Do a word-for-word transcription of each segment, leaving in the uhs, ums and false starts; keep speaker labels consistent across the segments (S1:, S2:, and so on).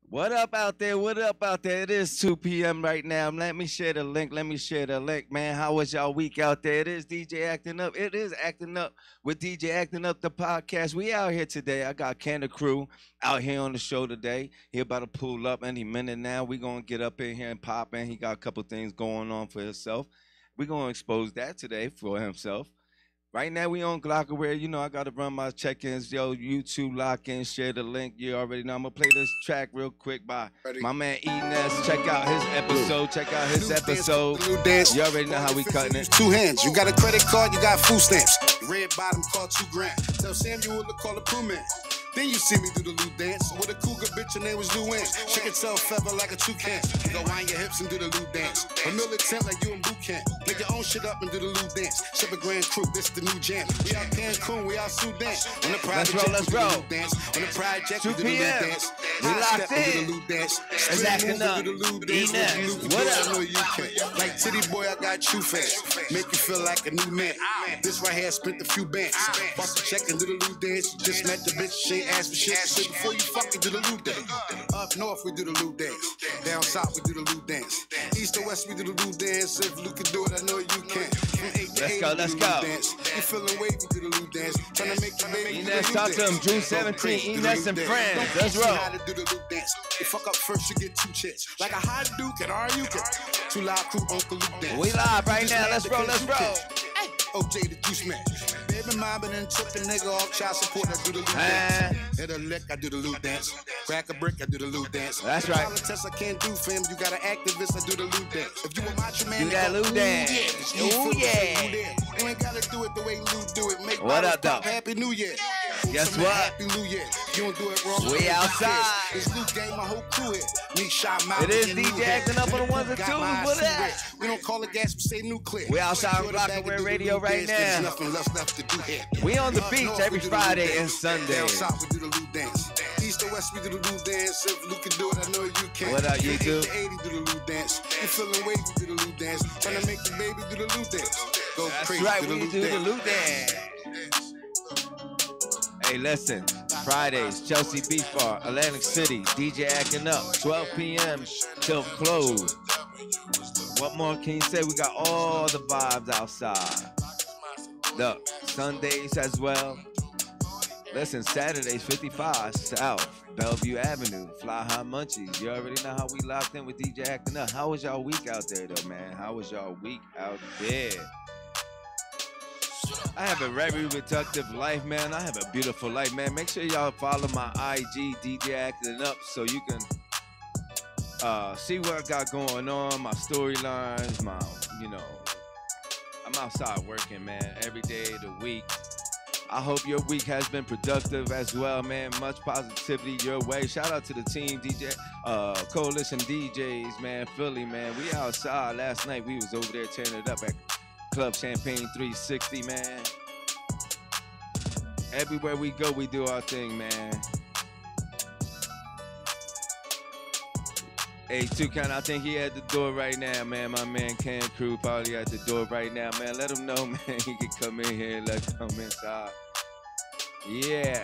S1: What up out there? What up out there? It is two p m right now. Let me share the link. Let me share the link, man. How was y'all week out there? It is D J Acting Up. It is Acting Up with D J Acting Up, the podcast. We out here today. I got Canada Crew out here on the show today. He about to pull up any minute now. We going to get up in here and pop in. He got a couple things going on for himself. we going to expose that today for himself. Right now, we on Glockaware. You know, I got to run my check-ins. Yo, YouTube lock-in, share the link. You already know. I'm going to play this track real quick by Ready? my man E Ness. Check out his episode. Check out his episode. You already know how we cutting it.
S2: Two hands. You got a credit card, you got food stamps. Red bottom called two grand. Tell Samuel to call a crew man. Then you see me do the Lou dance with a cougar bitch, her name was Lou Ann. Shake itself feather like a toucan. You go wind your hips and do the Lou dance. A militant like you in boot camp. Make your own shit up and do the Lou dance. Ship a grand crew, this the new jam. We out Cancun, we out Sudan. On the private jet,
S1: let's
S2: we
S1: roll,
S2: do the Lou dance. On the private jet, we do the Lou dance.
S1: We locked in.
S2: Do the Lou dance.
S1: It's acting up. E-Ness, what up?
S2: I know you can. Like Titty Boy, I got you fast. Make you feel like a new man. This right here spent a few bands. Bust a check and do the Lou dance. You just met the bitch, she ain't asked for shit. Before you fucking do the Lou dance. Up north, we do the Lou dance. Down south, we do the Lou dance. East or west, we do the Lou dance. If Lou can do it, I know you can.
S1: Let's go, let's go.
S2: You feeling wavy, do the Lou dance. Trying to make your baby.
S1: E-Ness, talk to him. June seventeenth, E-Ness and friends. Let's roll.
S2: How to do the Lou dance. You fuck up first, you get two chicks. Like a hot duke and are you can. Two loud crew, Uncle Lou dance.
S1: We live right now. Let's roll, let's roll.
S2: O J the juice man. Baby mama done took a nigga off child support. I do the Lou dance. Hit a lick, I do the Lou dance. Crack a brick, I do the Lou dance.
S1: That's right.
S2: Politics I can't do, fam. You got an activist, I do the Lou dance. If you a macho man,
S1: do that Lou dance. Ooh yeah.
S2: You ain't gotta do it the way Lou do it. Make
S1: what up, though?
S2: Happy New Year.
S1: Guess what?
S2: Happy New Year. You don't do it wrong.
S1: We outside.
S2: It's Lou game, my whole crew here. Me shot my.
S1: It is D J Acting Up on the ones and twos. What that?
S2: We don't call it gas, we say nuclear.
S1: We outside on Glockaware Radio right now.
S2: Nothing left to do here.
S1: We on the beach every Friday and Sunday.
S2: Down south, we do the Lou dance. East or west, we do the Lou dance. If Lou can do it, I know you can.
S1: What up, YouTube?
S2: eighty do the Lou dance. You feeling wavy, do the Lou dance. Trying to make your baby do the Lou dance. Go
S1: That's
S2: crazy,
S1: right,
S2: do the
S1: we
S2: Lou
S1: do
S2: dance.
S1: the Lou dance. Hey, listen. Fridays, Chelsea Beach Bar, Atlantic City, D J Acting Up, twelve p m till close. What more can you say? We got all the vibes outside. Look, Sundays as well. Listen, Saturdays, fifty-five South, Bellevue Avenue, Fly High Munchies. You already know how we locked in with D J Acting Up. How was y'all week out there, though, man? How was y'all week out there? I have a very productive life, man. I have a beautiful life, man. Make sure y'all follow my I G, D J Acting Up, so you can uh, see what I got going on, my storylines, my, you know, I'm outside working, man, every day of the week. I hope your week has been productive as well, man. Much positivity your way. Shout out to the team, D J, uh, Coalition D Js, man, Philly, man. We outside. Last night, we was over there tearing it up at Club Champagne three sixty, man. Everywhere we go, we do our thing, man. Hey, Toucan, I think he at the door right now, man. My man Can Crew probably at the door right now, man. Let him know, man. He can come in here and let's come inside. Yeah.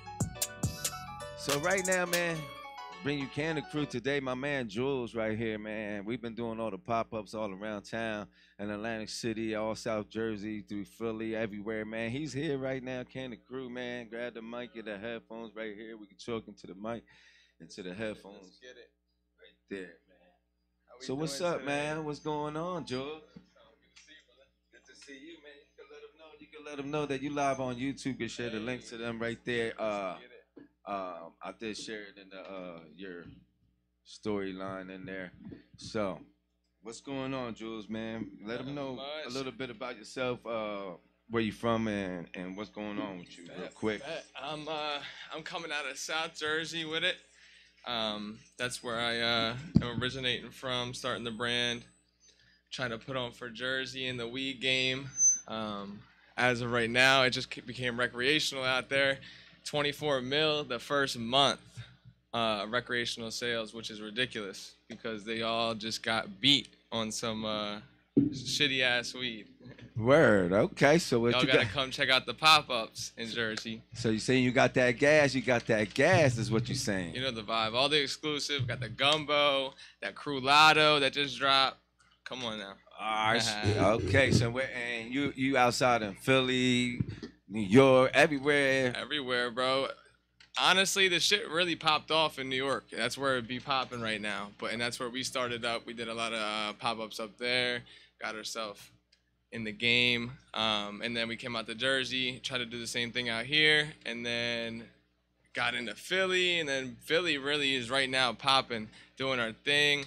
S1: So right now, man, bring you Canada Crew today. My man Jules right here, man. We've been doing all the pop-ups all around town in Atlantic City, all South Jersey, through Philly, everywhere, man. He's here right now, Canada Crew, man. Grab the mic, get the headphones right here. We can talk into the mic, into the headphones.
S3: Let's get it.
S1: There, man. So what's up, today? man? What's going on, Joe? Good
S3: to see you, brother.
S1: Good to see you, man. You can let them know. You can let them know that you live on YouTube. You can share the link to them right there. Uh, um, I did share it in the uh your storyline in there. So, what's going on, Jules, man? Let them know a little bit about yourself. Uh, where you from and and what's going on with you, real quick.
S3: I'm uh I'm coming out of South Jersey with it. Um, that's where I uh, am originating from, starting the brand, trying to put on for Jersey in the weed game. Um, as of right now, it just became recreational out there. twenty-four mil the first month, uh, recreational sales, which is ridiculous because they all just got beat on some uh, shitty ass weed.
S1: Word. Okay. So what
S3: Y'all
S1: you
S3: gotta
S1: got?
S3: come check out the pop-ups in Jersey.
S1: So you saying you got that gas? You got that gas? Is what you saying?
S3: You know the vibe. All the exclusive. Got the gumbo, that Crulado that just dropped. Come on now.
S1: All right. Okay. So we're, and you you outside in Philly, New York, everywhere.
S3: Everywhere, bro. Honestly, the shit really popped off in New York. That's where it be popping right now. But and that's where we started up. We did a lot of uh, pop-ups up there. Got ourselves in the game. Um, and then we came out to Jersey, tried to do the same thing out here, and then got into Philly. And then Philly really is right now popping, doing our thing.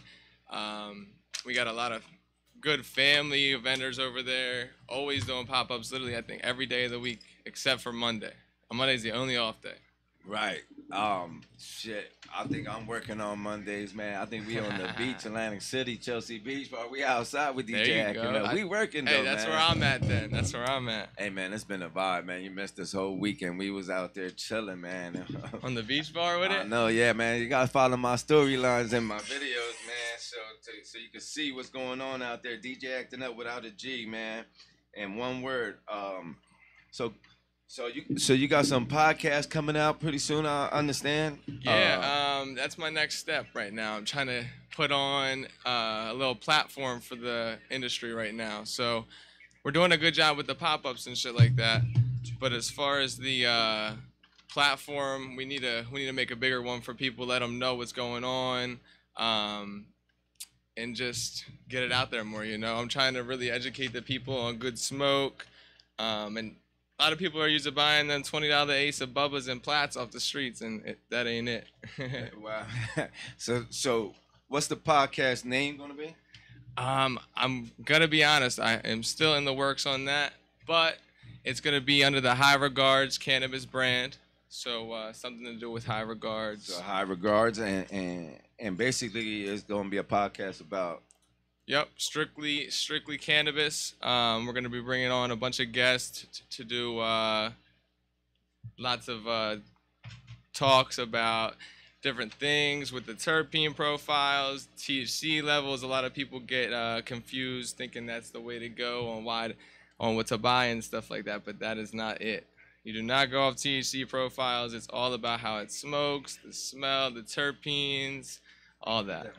S3: Um, we got a lot of good family vendors over there, always doing pop-ups literally, I think, every day of the week except for Monday. Monday's the only off day.
S1: Right. Um. Shit. I think I'm working on Mondays, man. I think we on the beach, Atlantic City, Chelsea Beach, but we outside with D J
S3: There you
S1: Acting
S3: go.
S1: Up. We working though,
S3: Hey, that's
S1: man.
S3: where I'm at then. That's where I'm at.
S1: Hey, man, it's been a vibe, man. You missed this whole weekend. We was out there chilling, man.
S3: On the beach bar with
S1: I
S3: it?
S1: know, yeah, man. You gotta follow my storylines and my videos, man, so to, so you can see what's going on out there. D J Acting Up without a G, man. And one word. Um. So. So you so you got some podcasts coming out pretty soon, I understand?
S3: Yeah,
S1: Uh,
S3: um, that's my next step right now. I'm trying to put on uh, a little platform for the industry right now. So we're doing a good job with the pop-ups and shit like that. But as far as the uh, platform, we need to we need to make a bigger one for people, let them know what's going on, um, and just get it out there more. You know, I'm trying to really educate the people on good smoke, um, and a lot of people are used to buying them twenty dollar ace of Bubbas and Plats off the streets, and it, that ain't it.
S1: Wow. so so what's the podcast name gonna be?
S3: um, I'm gonna be honest, I am still in the works on that, but it's gonna be under the High Regards Cannabis brand. So uh, something to do with High Regards.
S1: So High Regards, and and and basically it's gonna be a podcast about.
S3: Yep, strictly strictly cannabis. Um, we're gonna be bringing on a bunch of guests t- to do uh, lots of uh, talks about different things with the terpene profiles, T H C levels. A lot of people get uh, confused, thinking that's the way to go on why, on what to buy and stuff like that. But that is not it. You do not go off T H C profiles. It's all about how it smokes, the smell, the terpenes, all that.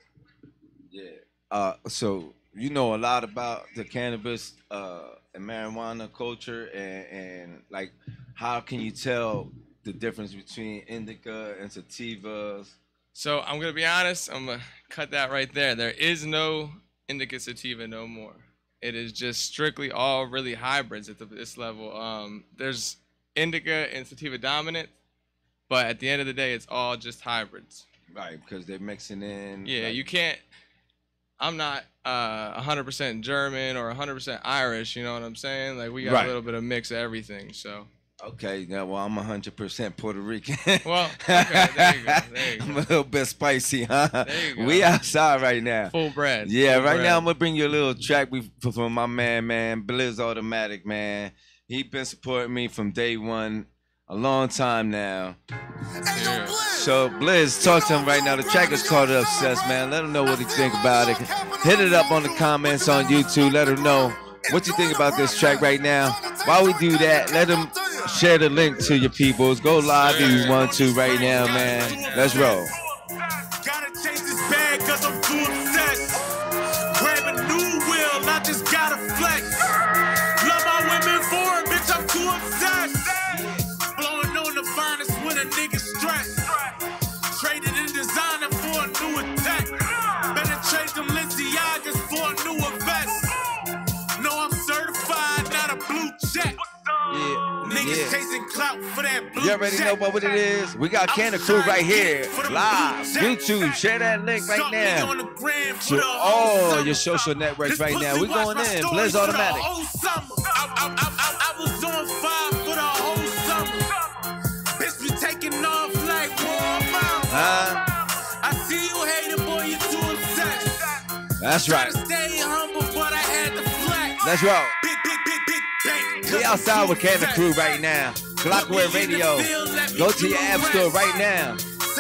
S1: Yeah. Uh, so you know a lot about the cannabis uh, and marijuana culture, and, and like, how can you tell the difference between indica and sativas?
S3: So I'm gonna be honest. I'm gonna cut that right there. There is no indica sativa no more. It is just strictly all really hybrids at the, this level. Um, there's indica and sativa dominant, but at the end of the day, it's all just hybrids.
S1: Right, because they're mixing in.
S3: Yeah,
S1: like,
S3: you can't. I'm not uh, one hundred percent German or one hundred percent Irish, you know what I'm saying? Like, we got
S1: Right.
S3: a little bit of mix of everything, so.
S1: Okay, now, well, I'm one hundred percent Puerto Rican.
S3: Well, okay, there you go, there you
S1: I'm
S3: go.
S1: a little bit spicy, huh?
S3: There you go.
S1: We outside right now.
S3: Full bread.
S1: Yeah,
S3: full
S1: right
S3: bread.
S1: now I'm gonna bring you a little track we- from my man, man, Blizz Automatic, man. He been supporting me from day one, a long time now.
S3: Yeah.
S1: So Blizz, talk to him right now. The track is called Obsessed, man. Let him know what he think about it. Hit it up on the comments on YouTube. Let him know what you think about this track right now. While we do that, let him share the link to your peoples. Go live if you want to right now, man. Let's roll.
S4: Gotta chase this bag cause I'm too obsessed. Grab a new wheel, I just gotta flex. Love my women foreign, bitch, I'm too obsessed. Blowing on the finest when a nigga stressed. Traded in designer for a new attack. Better trade them Balenciagas for a newer vest. No, I'm certified, not a blue check.
S1: Yeah,
S4: Niggas
S1: yeah.
S4: chasing clout for that blue
S1: You already know
S4: check.
S1: what it is. We got Canna Crew right here, live, YouTube. Share that link right now to all your social networks right now. We going in, Blizz Automatic.
S4: I, I, I, I was on fire for the whole summer. Bitch be taking off like Walmart.
S1: Huh?
S4: I see you hating, boy, you too obsessed.
S1: That's right.
S4: Try to stay humble, but I had to flex.
S1: Let's roll.
S4: Big, big, big, big bank.
S1: We outside with Canna Crew right now. Clockware Radio. Go to your app store right now.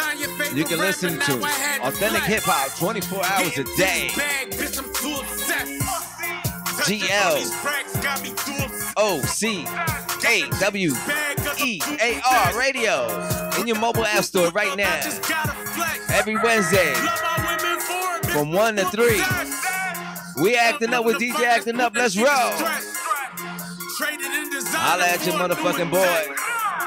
S1: You can listen to authentic hip hop twenty-four hours a day.
S4: Bag, bitch, I'm too obsessed.
S1: G L O C A W E A R Radio in your mobile app store right now. Every Wednesday from one to three. We acting up with D J Acting Up. Let's roll. Holla at your motherfucking boy.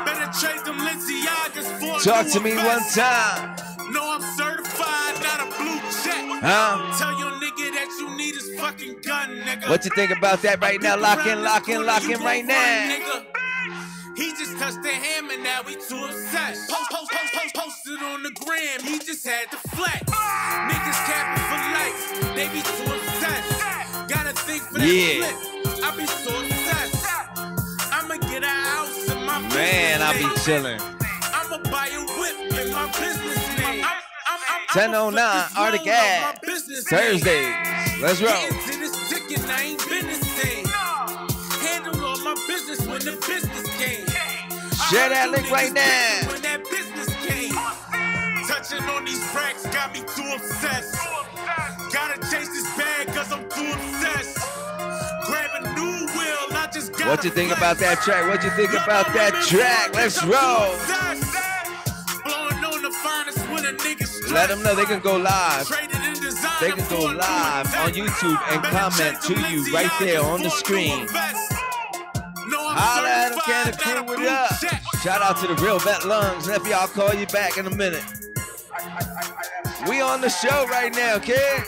S1: Talk to me one time.
S4: No, I'm certified, not a blue check.
S1: Huh?
S4: Tell your nigga that you need his fucking gun, nigga.
S1: What you think about that right now? Lock in, lock in, lock in right now.
S4: He just touched the hammer, now we too obsessed. Post, post, post, post, posted on the gram, he just had to flex. Niggas capping for life, they be too obsessed. Gotta think for that
S1: Yeah.
S4: flip, I be so obsessed. I'ma get a house in my
S1: Man, I be chilling.
S4: I'ma buy a whip in my business name. I'm, I'm, I'm,
S1: ten oh nine Arctic Ave. Thursdays. Let's roll.
S4: Into this chicken, I ain't been the same. Handle all my business when the business came.
S1: Share that link right now.
S4: When that business came. Touching on these racks got me too obsessed. Gotta chase this bag cause I'm too obsessed. Grab a new wheel, I just got
S1: What you think about that track? What you think about that track? Let's roll.
S4: Blowing on the finest when a nigga stressed.
S1: Let them know they can go live.
S4: Traded in designer
S1: They can go
S4: for a
S1: live
S4: new
S1: on YouTube and comment to you right there on the screen. Holla at them, Cannon Crew, what up? Shout out to the Real Vet Lungs. Nephew, I'll call you back in a minute. We on the show right now, kid.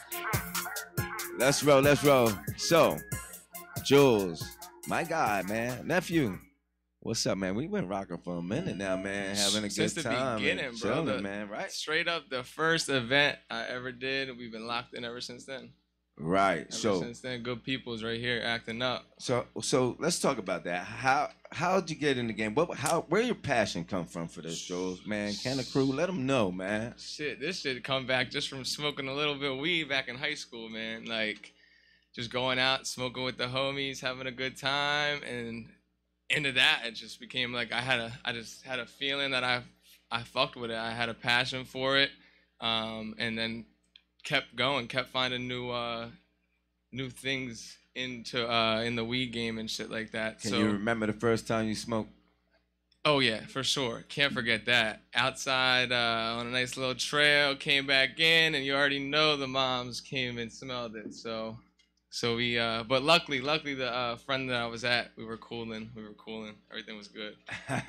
S1: Let's roll, let's roll. So, Jules, my guy, man, nephew. What's up, man? We've been rocking for a minute now, man. Having a
S3: Since
S1: good
S3: the
S1: time.
S3: beginning,
S1: and
S3: bro.
S1: chilling,
S3: The-
S1: man, right?
S3: Straight up, the first event I ever did. We've been locked in ever since then.
S1: Right.
S3: Ever
S1: So,
S3: since then, good people's right here acting up.
S1: so, so let's talk about that. How how'd you get in the game? What how where your passion come from for this, Jules? Man, Cannon Crew, let them know, man.
S3: Shit, this shit come back just from smoking a little bit of weed back in high school, man. Like, just going out, smoking with the homies, having a good time, and into that, it just became like I had a, I just had a feeling that I, I fucked with it. I had a passion for it, um, and then kept going, kept finding new, uh, new things into uh, in the weed game and shit like that.
S1: Can
S3: so,
S1: you remember the first time you smoked?
S3: Oh yeah, for sure. Can't forget that. Outside uh, on a nice little trail, came back in, and you already know the moms came and smelled it. So, so we. Uh, but luckily, luckily the uh, friend that I was at, we were cooling. We were cooling. Everything was good.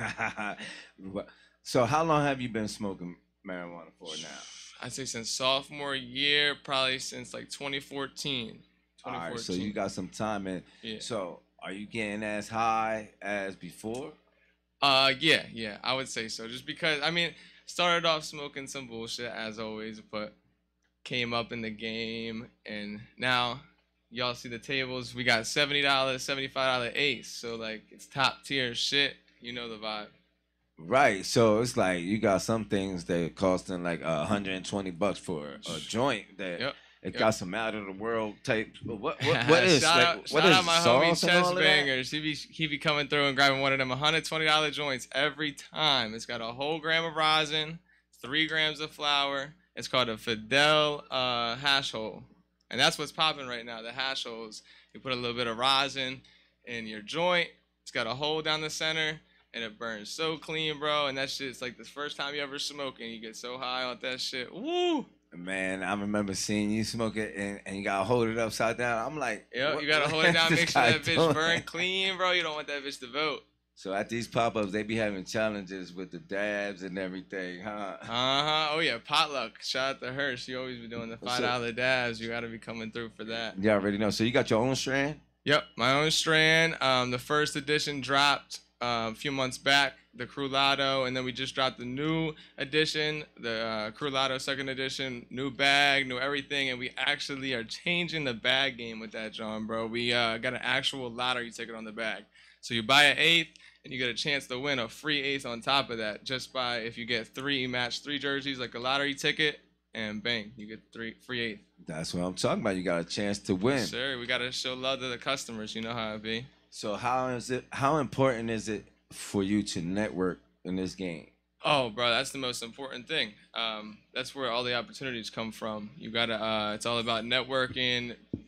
S1: So how long have you been smoking marijuana for now?
S3: I'd say since sophomore year, probably since like twenty fourteen.
S1: All right, so you got some time in.
S3: Yeah.
S1: So are you getting as high as before?
S3: Uh, yeah, yeah, I would say so. Just because, I mean, started off smoking some bullshit as always, but came up in the game, and now y'all see the tables. We got seventy dollars, seventy-five dollar Ace, so like it's top tier shit. You know the vibe.
S1: Right. So it's like you got some things that costing like a hundred and twenty bucks for a joint that.
S3: Yep.
S1: It
S3: Yep.
S1: got some out of the world type. What what what is
S3: shout
S1: like,
S3: out,
S1: what
S3: shout
S1: is
S3: out my
S1: sauce
S3: homie
S1: and
S3: Chess
S1: all of that?
S3: Bangers. He be he be coming through and grabbing one of them one hundred twenty dollar joints every time. It's got a whole gram of rosin, three grams of flour. It's called a Fidel uh, hash hole, and that's what's popping right now. The hash holes. You put a little bit of rosin in your joint. It's got a hole down the center, and it burns so clean, bro. And that shit's like the first time you ever smoke, and you get so high on that shit. Woo!
S1: Man, I remember seeing you smoke it and, and you gotta hold it upside down. I'm like,
S3: Yep,
S1: what-
S3: you gotta hold it down,
S1: this
S3: make sure
S1: guy
S3: that bitch
S1: doing?
S3: burn clean, bro. You don't want that bitch to vote.
S1: So at these pop-ups, they be having challenges with the dabs and everything, huh?
S3: Uh-huh. Oh, yeah, potluck. Shout out to her. She always be doing the five dollar dabs. You got to be coming through for that.
S1: You already know. So you got your own strand?
S3: Yep, my own strand. Um, the first edition dropped uh, a few months back, the Crew Lotto, and then we just dropped the new edition, the uh, Crew Lotto second edition, new bag, new everything, and we actually are changing the bag game with that, John, bro. We uh, got an actual lottery ticket on the bag. So you buy an eighth, and you get a chance to win a free eighth on top of that, just by if you get three, match three jerseys like a lottery ticket, and bang, you get three free eighth.
S1: That's what I'm talking about. You got a chance to win.
S3: Sure, we got to show love to the customers. You know how it be.
S1: So how is it? How important is it for you to network in this game?
S3: Oh, bro, that's the most important thing. Um, that's where all the opportunities come from. You gotta. Uh, it's all about networking,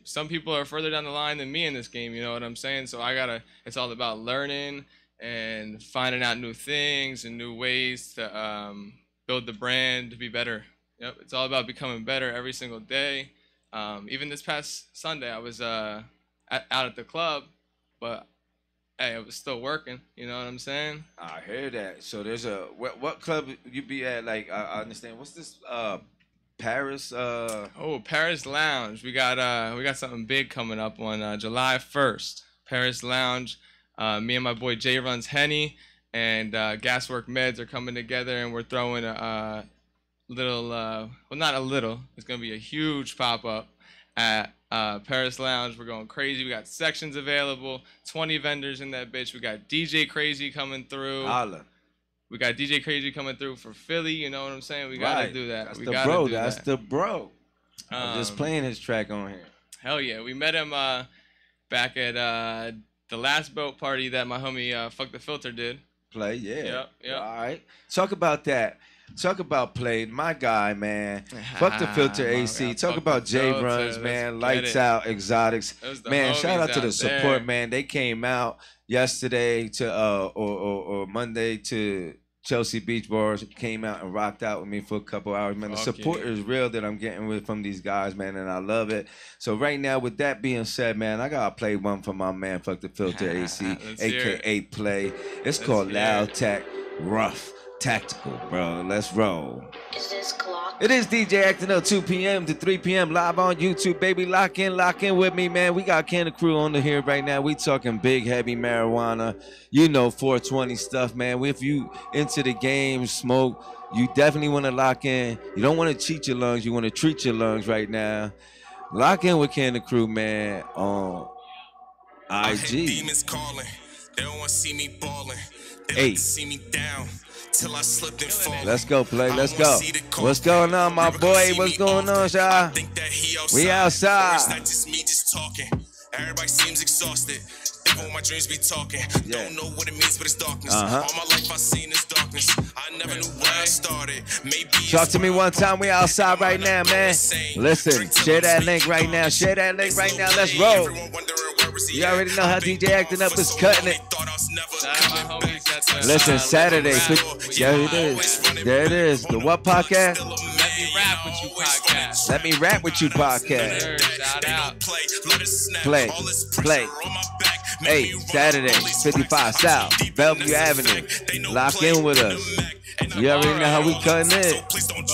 S3: some people are further down the line than me in this game. You know what I'm saying? So I gotta. It's all about learning and finding out new things and new ways to um, build the brand to be better. Yep, it's all about becoming better every single day. Um, even this past Sunday, I was uh, at, out at the club, but hey, I was still working. You know what I'm saying?
S1: I hear that. So there's a what, what club you be at? Like I, I understand. What's this? Uh, Paris. Uh...
S3: Oh, Paris Lounge. We got uh, we got something big coming up on uh, July first. Paris Lounge. Uh, me and my boy Jay runs Henny, and uh, Gaswork Meds are coming together, and we're throwing a. Uh, little uh well not a little it's gonna be a huge pop-up at uh Paris Lounge. We're going crazy. We got sections available, twenty vendors in that bitch. We got D J Crazy coming through.
S1: Holla.
S3: We got D J Crazy coming through for Philly. You know what I'm saying? We gotta
S1: right.
S3: do that.
S1: That's
S3: we
S1: the
S3: gotta
S1: bro
S3: do
S1: that's
S3: that.
S1: the bro
S3: um,
S1: I'm just playing his track on here.
S3: Hell yeah, we met him uh back at uh the last boat party that my homie uh Fuck the Filter did.
S1: Play, yeah.
S3: Yep, yep.
S1: All right. Talk about that. Talk about Play, my guy, man. Fuck the Filter A C. Talk about J Runs, man. Lights Out, Exotics. Man, shout out to the support, man. They came out yesterday to uh or, or, or Monday to Chelsea Beach Bars. Came out and rocked out with me for a couple hours, man. The support is real that I'm getting with from these guys, man, and I love it. So right now, with that being said, man, I gotta play one for my man, Fuck the Filter A C, aka Play. It's called Loud Tech Rough. Tactical, bro. Let's roll.
S5: Is this clock?
S1: It is D J Acting Up, two P M to three P M live on YouTube, baby. Lock in, lock in with me, man. We got Canada Crew on the here right now. We talking big, heavy marijuana. You know, four twenty stuff, man. If you into the game, smoke, you definitely want to lock in. You don't want to cheat your lungs. You want to treat your lungs right now. Lock in with Canada Crew, man, on I G.
S6: Demons calling. They don't want to see me balling. They
S1: Hey.
S6: like to see me down. Till I slipped and fall.
S1: Let's go, Play. Let's go. What's going on, my boy? What's going on, y'all? We outside.
S6: It's not just me just talking. Everybody seems exhausted. Think all my dreams be talking.
S1: Yeah.
S6: Don't know what it means, but it's darkness.
S1: Uh-huh.
S6: All my life I seen is darkness. I never knew where I started. Maybe
S1: Talk to me one time. We outside right now, man. Listen, share that link right now. Share that link right now. Let's roll. You already know how D J Acting Up is cutting it. Listen, Saturday. There it is. There it is. The what podcast?
S3: Let Me Rap With You podcast.
S1: Let Me Rap With You podcast.
S3: Sure, shout out.
S1: Play, play. Hey, Saturday, fifty-five South, Bellevue Avenue. Lock in with us. You already know how we cutting it.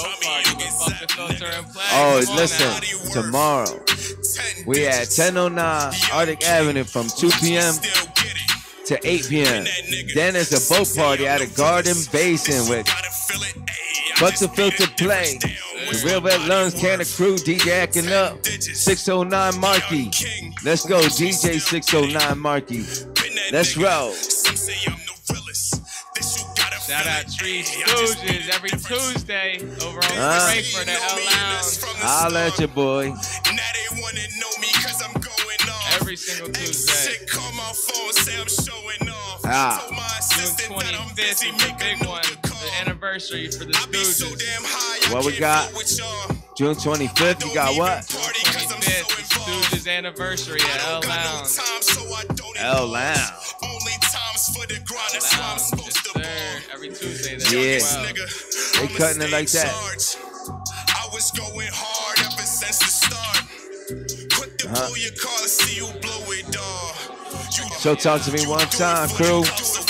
S1: Oh, listen, tomorrow we at ten oh nine Arctic Avenue from two P M to eight P M Then there's a boat party at a Garden Basin with Fuck the Filter Play, the Real Red Lungs, Canada Crew, D J Acting Up, six oh nine Marky. Let's go, D J six oh nine Marky. Let's roll.
S3: Shout out Tree Stooges every Tuesday over on
S1: Uh.
S3: Frankfurt at L Lounge.
S1: Holla at your boy.
S3: Every single Tuesday.
S1: Ah.
S3: June twenty-fifth is the big one. The anniversary for the Stooges.
S1: What we got? June twenty-fifth, you got what?
S3: twenty-fifth, the Stooges anniversary at L Lounge.
S1: L Lounge.
S3: Lounge, yes, sir. Every Tuesday. That's
S1: Yeah.
S3: twelve.
S1: They cutting it like that.
S6: I was going hard ever since the start. Put the
S1: Uh-huh.
S6: pull your car to see you blow it, dog.
S1: So talk to me one time, crew.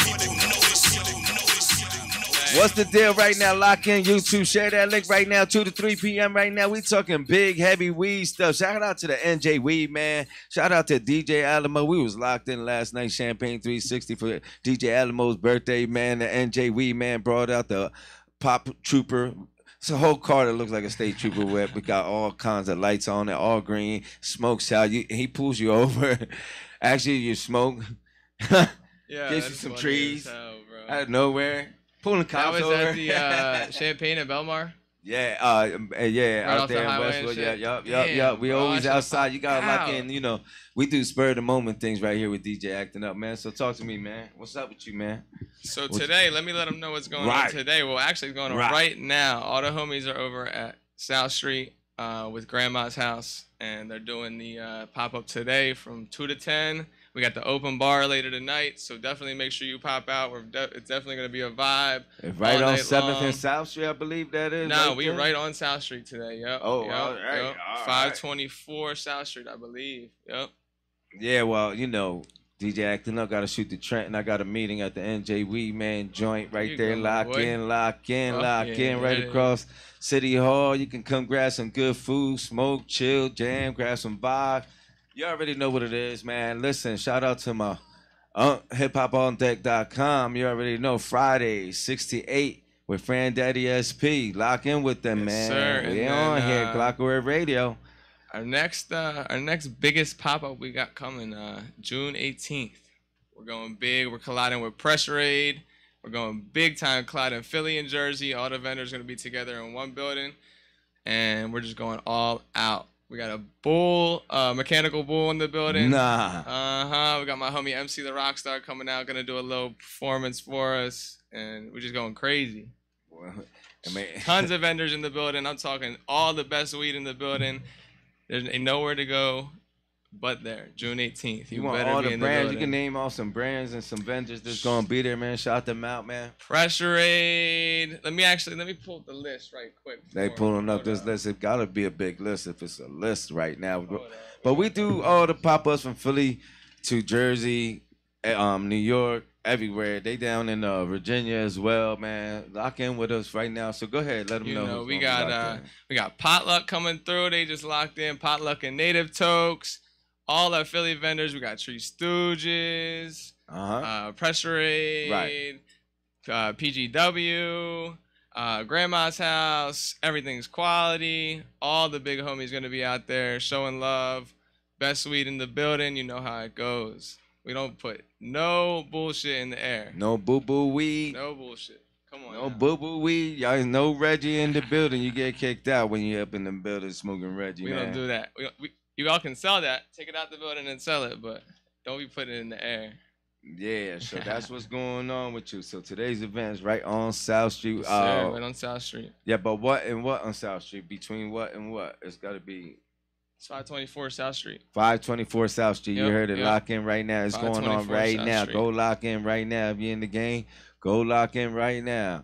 S1: What's the deal right now? Lock in YouTube. Share that link right now. two to three P M right now. We talking big, heavy weed stuff. Shout out to the N J Weed, man. Shout out to D J Alamo. We was locked in last night. Champagne three sixty for D J Alamo's birthday, man. The N J Weed, man, brought out the Pop Trooper. It's a whole car that looks like a state trooper whip. We got all kinds of lights on it, all green. Smokes out. You, he pulls you over. Actually, you smoke.
S3: Yeah,
S1: Gives you
S3: that's
S1: some
S3: funny
S1: trees
S3: as hell, bro.
S1: out of nowhere. Pulling
S3: That
S1: cops
S3: was
S1: over.
S3: at the uh, Champagne at Belmar.
S1: Yeah, uh, um, uh, yeah,
S3: Right
S1: out
S3: off the
S1: there in
S3: highway and
S1: Westwood. Yeah,
S3: shit.
S1: yup, yup,
S3: Damn,
S1: yup. We
S3: bro, I
S1: always
S3: should've
S1: outside. You gotta lock
S3: out.
S1: in. You know, we do spur of the moment things right here with D J Acting Up, man. So talk to me, man. What's up with you, man?
S3: So
S1: What's-
S3: today, let me let them know what's going
S1: Right.
S3: on today. Well, actually, it's going on
S1: Right.
S3: right now. All the homies are over at South Street uh, with Grandma's House, and they're doing the uh, pop-up today from two to ten. We got the open bar later tonight, so definitely make sure you pop out. We're de- it's definitely going to be a vibe.
S1: Right
S3: all
S1: on
S3: night
S1: seventh
S3: long.
S1: and South Street, I believe that is.
S3: No,
S1: right
S3: we
S1: there?
S3: right on South Street today. Yep.
S1: Oh,
S3: yep,
S1: all right,
S3: Yep.
S1: all right.
S3: five twenty-four South Street, I believe. Yep.
S1: Yeah, well, you know, D J Acting Up got to shoot the Trent, and I got a meeting at the N J Wee Man joint right
S3: You
S1: there.
S3: go, my
S1: Lock
S3: boy.
S1: in, lock in,
S3: Oh,
S1: lock
S3: yeah,
S1: in, right
S3: yeah, yeah.
S1: across City Hall. You can come grab some good food, smoke, chill, jam, grab some vibe. You already know what it is, man. Listen, shout out to my uh, hip hop on deck dot com. You already know Fridays, sixty-eight with Fran Daddy S P. Lock in with them,
S3: Yes,
S1: man.
S3: sir.
S1: We
S3: And
S1: on
S3: then,
S1: here,
S3: uh,
S1: Glockaware Radio.
S3: Our next, uh, our next biggest pop-up we got coming, uh, June eighteenth. We're going big. We're colliding with Pressure Aid. We're going big time colliding Philly and Jersey. All the vendors are gonna be together in one building, and we're just going all out. We got a bull, uh, mechanical bull in the building.
S1: Nah.
S3: Uh huh. We got my homie M C the Rockstar coming out, gonna do a little performance for us, and we're just going crazy.
S1: Well, I mean,
S3: Tons of vendors in the building. I'm talking all the best weed in the building. There's ain't nowhere to go but there. June eighteenth. You,
S1: You want
S3: better
S1: all
S3: be
S1: the
S3: in
S1: brands?
S3: the
S1: You
S3: building.
S1: can name off some brands and some vendors that's gonna be there, man. Shout them out, man.
S3: Pressure Aid. Let me actually let me pull up the list right quick.
S1: They
S3: before-
S1: pulling up
S3: hold
S1: this
S3: up.
S1: list. It gotta be a big list if it's a list right now.
S3: Hold up.
S1: But we do all the pop-ups from Philly to Jersey, eh, um, New York, everywhere. They down in uh, Virginia as well, man. Lock in with us right now. So go ahead, let them
S3: You
S1: know.
S3: know,
S1: who's
S3: we
S1: gonna be
S3: got
S1: locked
S3: uh,
S1: in.
S3: we got Potluck coming through. They just locked in Potluck and Native Tokes. All our Philly vendors. We got Tree Stooges,
S1: uh-huh.
S3: uh, Pressure Aid,
S1: Right.
S3: uh, P G W, uh, Grandma's House. Everything's quality. All the big homies gonna be out there showing love. Best weed in the building. You know how it goes. We don't put no bullshit in the air.
S1: No boo-boo weed.
S3: No bullshit. Come on.
S1: No
S3: now.
S1: boo-boo weed. Y'all know Reggie in the building. You get kicked out when you up in the building smoking Reggie,
S3: We
S1: man.
S3: don't do that. We, we, you all can sell that. Take it out the building and sell it, but don't be putting it in the air.
S1: Yeah, so that's what's going on with you. So today's event is right on South Street.
S3: Yes,
S1: Uh,
S3: sir, right on South Street.
S1: yeah, but what and what on South Street? Between what and what? It's got to be
S3: It's five twenty-four South Street.
S1: five twenty-four South Street. You
S3: Yep,
S1: heard it.
S3: yep.
S1: Lock in right now. It's going on
S3: five twenty-four
S1: right
S3: South
S1: now.
S3: Street.
S1: Go lock in right now. If you're in the game, go lock in right now.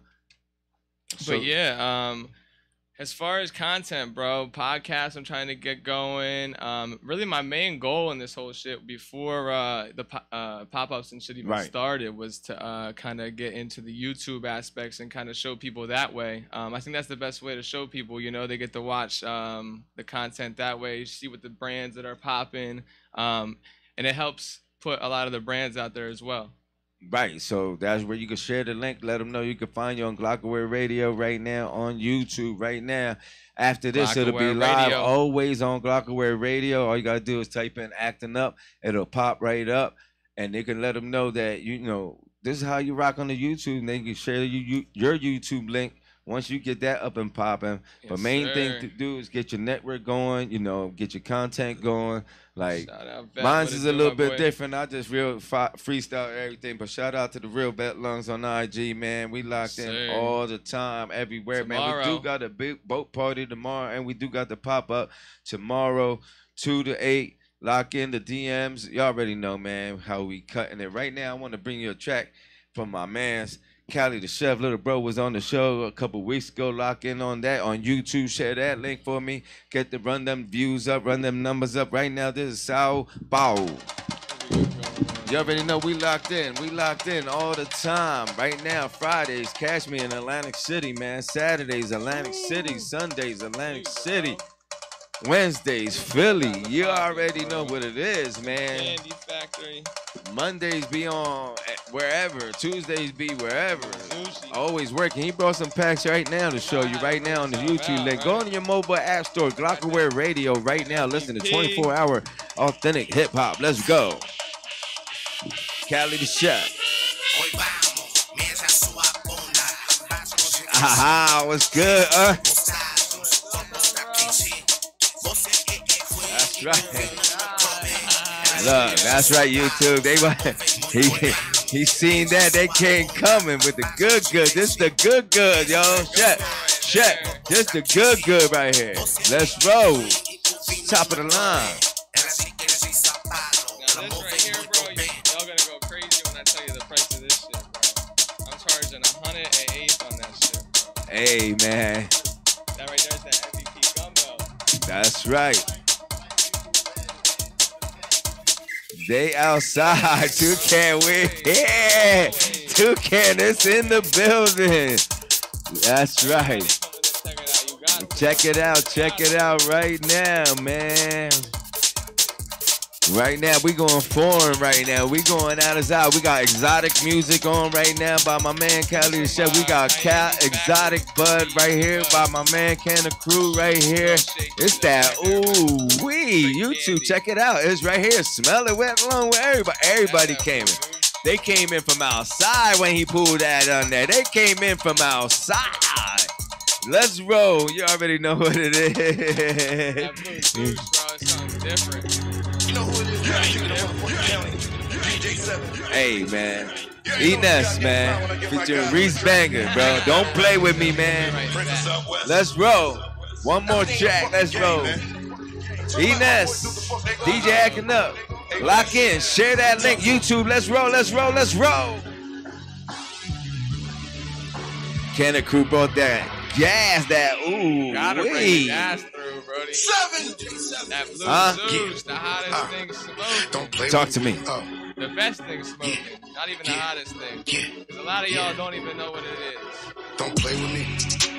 S1: So-
S3: But yeah, um, as far as content, bro, podcasts I'm trying to get going. Um, really my main goal in this whole shit before uh, the po- uh, pop-ups and shit even
S1: Right.
S3: started was to uh, kind of get into the YouTube aspects and kind of show people that way. Um, I think that's the best way to show people, you know, they get to watch um, the content that way, see what the brands that are popping, um, and it helps put a lot of the brands out there as well.
S1: Right, so that's where you can share the link. Let them know you can find you on Glockaware Radio right now on YouTube right now. After this, it'll be
S3: Glockaware
S1: live
S3: Radio.
S1: always on Glockaware Radio. All you gotta do is type in "acting up." It'll pop right up, and they can let them know that you know this is how you rock on the YouTube. And they can share you, you your YouTube link once you get that up and popping. But
S3: Yes,
S1: main thing
S3: sir.
S1: to do is get your network going. You know, get your content going. Like.
S3: Shout out, Vet.
S1: Mine's
S3: What
S1: is
S3: it
S1: a
S3: do,
S1: little
S3: my
S1: bit
S3: boy?
S1: different. I just real fi- freestyle everything. But shout out to the Real Bet Lungs on I G, man. We locked in
S3: Sir.
S1: all the time, everywhere, man. We
S3: Tomorrow.
S1: do got a big boat party tomorrow, and we do got the pop up tomorrow, two to eight. Lock in the D Ms. You already know, man, how we cutting it. Right now, I want to bring you a track from my man's Cali the Chef. Little bro was on the show a couple weeks ago. Lock in on that on YouTube. Share that link for me. Get the run them views up, run them numbers up. Right now, this is Sao Bao. You already know we locked in. We locked in all the time. Right now, Fridays, catch me in Atlantic City, man. Saturdays, Atlantic City. Sundays, Atlantic City. Wednesdays, Philly. You already know what it is, man.
S3: Candy Factory.
S1: Mondays be on eh, wherever. Tuesdays be wherever.
S3: Sushi.
S1: Always working. He brought some packs right now to show you right now on the YouTube link. Go on your mobile app store, Glockaware Radio right now. Listen to twenty-four hour authentic hip hop. Let's go. Cali the Chef.
S6: Hoy vamos, mesa sua bunda. Vasos
S1: Haha, what's good, uh?
S6: roçados, corpos da quente. Você é que foi.
S1: That's right. Look, that's right, YouTube. They wa- he He seen that. They came coming with the good good. This the good good, yo. Shut, shut. This the good good right here. Let's roll. Top of the line.
S3: Now this right here, bro, y'all gonna go crazy when I tell you the price of this shit, bro. I'm charging a hundred and eight on that shit, bro.
S1: Hey, man.
S3: That right there's that M V P gumbo.
S1: That's right. They outside. Toucan, we're here. Toucan is in the building. That's right. Check it out. Check it out right now, man. Right now, we going foreign right now. We going out of side. We got exotic music on right now by my man Cali the Chef. We got Cat Exotic Bud right here by my man Canna Crew right here. It's that ooh wee. YouTube, check it out. It's right here. Smell it. Went along with everybody. Everybody came in. They came in from outside when he pulled that on there. They came in from outside. Let's roll. You already know what it is.
S3: That blue juice, bro, it's something different.
S1: Hey, man. Enes, man. Featuring Reese Banger, bro. Don't play with me, man. Let's roll. One more track. Let's roll. Enes. D J acting up. Lock in. Share that link. YouTube. Let's roll. Let's roll. Let's roll. Canna Crew brought that gas, that ooh.
S3: Gotta bring the gas through, Brody.
S2: Seven.
S3: That blue
S1: Huh?
S3: juice, the hottest
S2: Uh,
S3: thing smoking.
S2: Don't play
S1: Talk
S2: with
S1: to me.
S2: Uh,
S3: The best thing smoking. Not even the hottest thing. Because a lot of y'all don't even know what it is.
S2: don't play with me.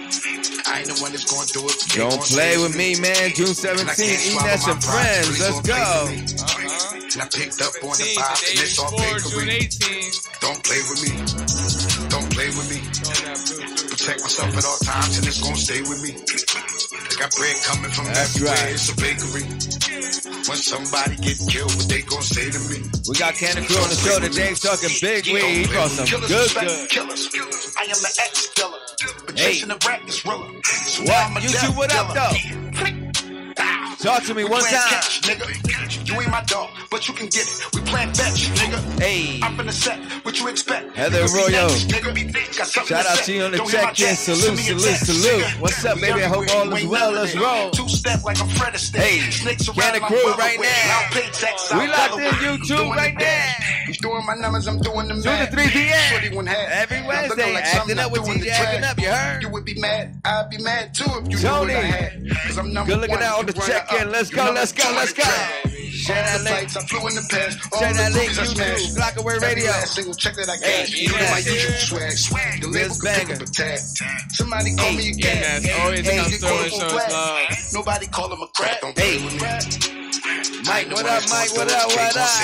S2: I ain't the one that's gonna do it. They
S1: Don't
S2: gonna
S1: play
S2: say
S1: with
S2: it's
S1: me, man. June seventeenth. Enes and friends. Let's go.
S3: Uh-huh.
S2: And I picked up on the
S3: sixteenth,
S2: vibe,
S3: the
S2: and
S3: day
S2: it's all
S3: before, June
S2: bakery.
S3: eighteenth.
S2: Don't play with me. Don't play with me.
S3: Showing that blue juice.
S2: Protect myself at all times, and it's gonna stay with me. I got bread coming from
S1: That's
S2: everywhere.
S1: right.
S2: It's a bakery. When somebody get killed, what they gonna say to me?
S1: We got Canna Crew on the show today talking big weed. He brought some
S2: Killers
S1: good,
S2: respect
S1: good.
S2: Killers. I am the ex-killer. But
S1: Hey.
S2: chasing the rat is realer. So
S1: What?
S2: I'm a
S1: YouTube,
S2: death
S1: what up,
S2: dealer.
S1: though?
S2: Click. Ah.
S1: Talk to me
S2: We
S1: one
S2: playing
S1: time.
S2: Catch, nigga. You ain't my dog, but you can get it. We playing fetch, nigga.
S1: Hey.
S2: I'm finna set. What you expect?
S1: Heather
S2: Nigga, be
S1: Arroyo.
S2: next, nigga. Got something
S1: Shout
S2: to
S1: out
S2: say.
S1: to you on the
S2: Don't hear my
S1: check-in.
S2: chat.
S1: Salute,
S2: Send me a
S1: salute,
S2: text,
S1: salute.
S2: nigga.
S1: What's up,
S2: We
S1: baby? I hope
S2: everywhere.
S1: all
S2: You
S1: is
S2: ain't
S1: well.
S2: none of
S1: Let's
S2: it.
S1: roll.
S2: Two step like I'm Fred Astaire.
S1: Hey,
S2: Snakes around
S1: Canna
S2: my
S1: Crew
S2: brother
S1: right
S2: with.
S1: now.
S2: I'll pay tax.
S1: We
S2: I'll
S1: locked in
S2: Delaware.
S1: YouTube
S2: Doing
S1: right
S2: the dance.
S1: now.
S2: He's doing my numbers, I'm doing the
S1: Two to
S2: math.
S1: three P M.
S2: Shorty one half.
S1: Every
S2: Now looking
S1: Wednesday,
S2: like
S1: acting
S2: something
S1: up
S2: I'm
S1: with
S2: doing
S1: D J
S2: the
S1: Acting
S2: trash.
S1: Up, you heard?
S2: You would be mad, I'd be mad too if you
S1: Tony.
S2: knew what I had. Cause I'm number
S1: Good looking
S2: one,
S1: out on the
S2: you run it
S1: check-in.
S2: up.
S1: Let's
S2: You
S1: go,
S2: know
S1: let's
S2: it's
S1: go,
S2: doing
S1: let's
S2: the
S1: go.
S2: trash.
S1: Share
S2: All
S1: that
S2: the
S1: link.
S2: fights I flew in the past. All
S1: Share
S2: the
S1: that link,
S2: movies I smashed.
S1: YouTube. Blockaway
S2: Every
S1: Radio.
S2: last single check that I got.
S1: Hey,
S2: You know my
S1: Enes.
S2: YouTube swag. The label
S1: Liz
S2: can pick
S1: Banger.
S2: up a tag. Somebody call
S1: Hey,
S2: me a
S3: Yeah,
S2: cat.
S3: that's always
S1: Hey,
S3: comes
S2: They
S3: through
S2: call
S3: and
S2: him
S3: shows
S2: flag.
S3: love.
S2: Nobody call him a crack. Don't
S1: Hey.
S2: play with me.
S1: Mike, what up, Mike? What up, what up?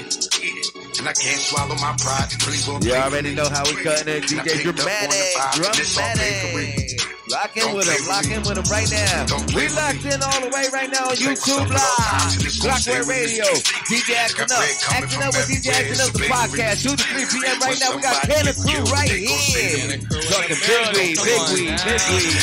S2: And I can't swallow my pride. Please don't
S1: You
S2: play
S1: already
S2: with
S1: know
S2: me.
S1: how we cutting it. D J Dramatic, Dramatic. Lock in with him, lock in with him right now. We locked in all the way right now on YouTube Live. Blockway Radio. D J Acting Up. Acting Up with D J Acting Up, the podcast. two to three P M right now. We got Canna Crew right here. Talking big weed, big weed, big weed.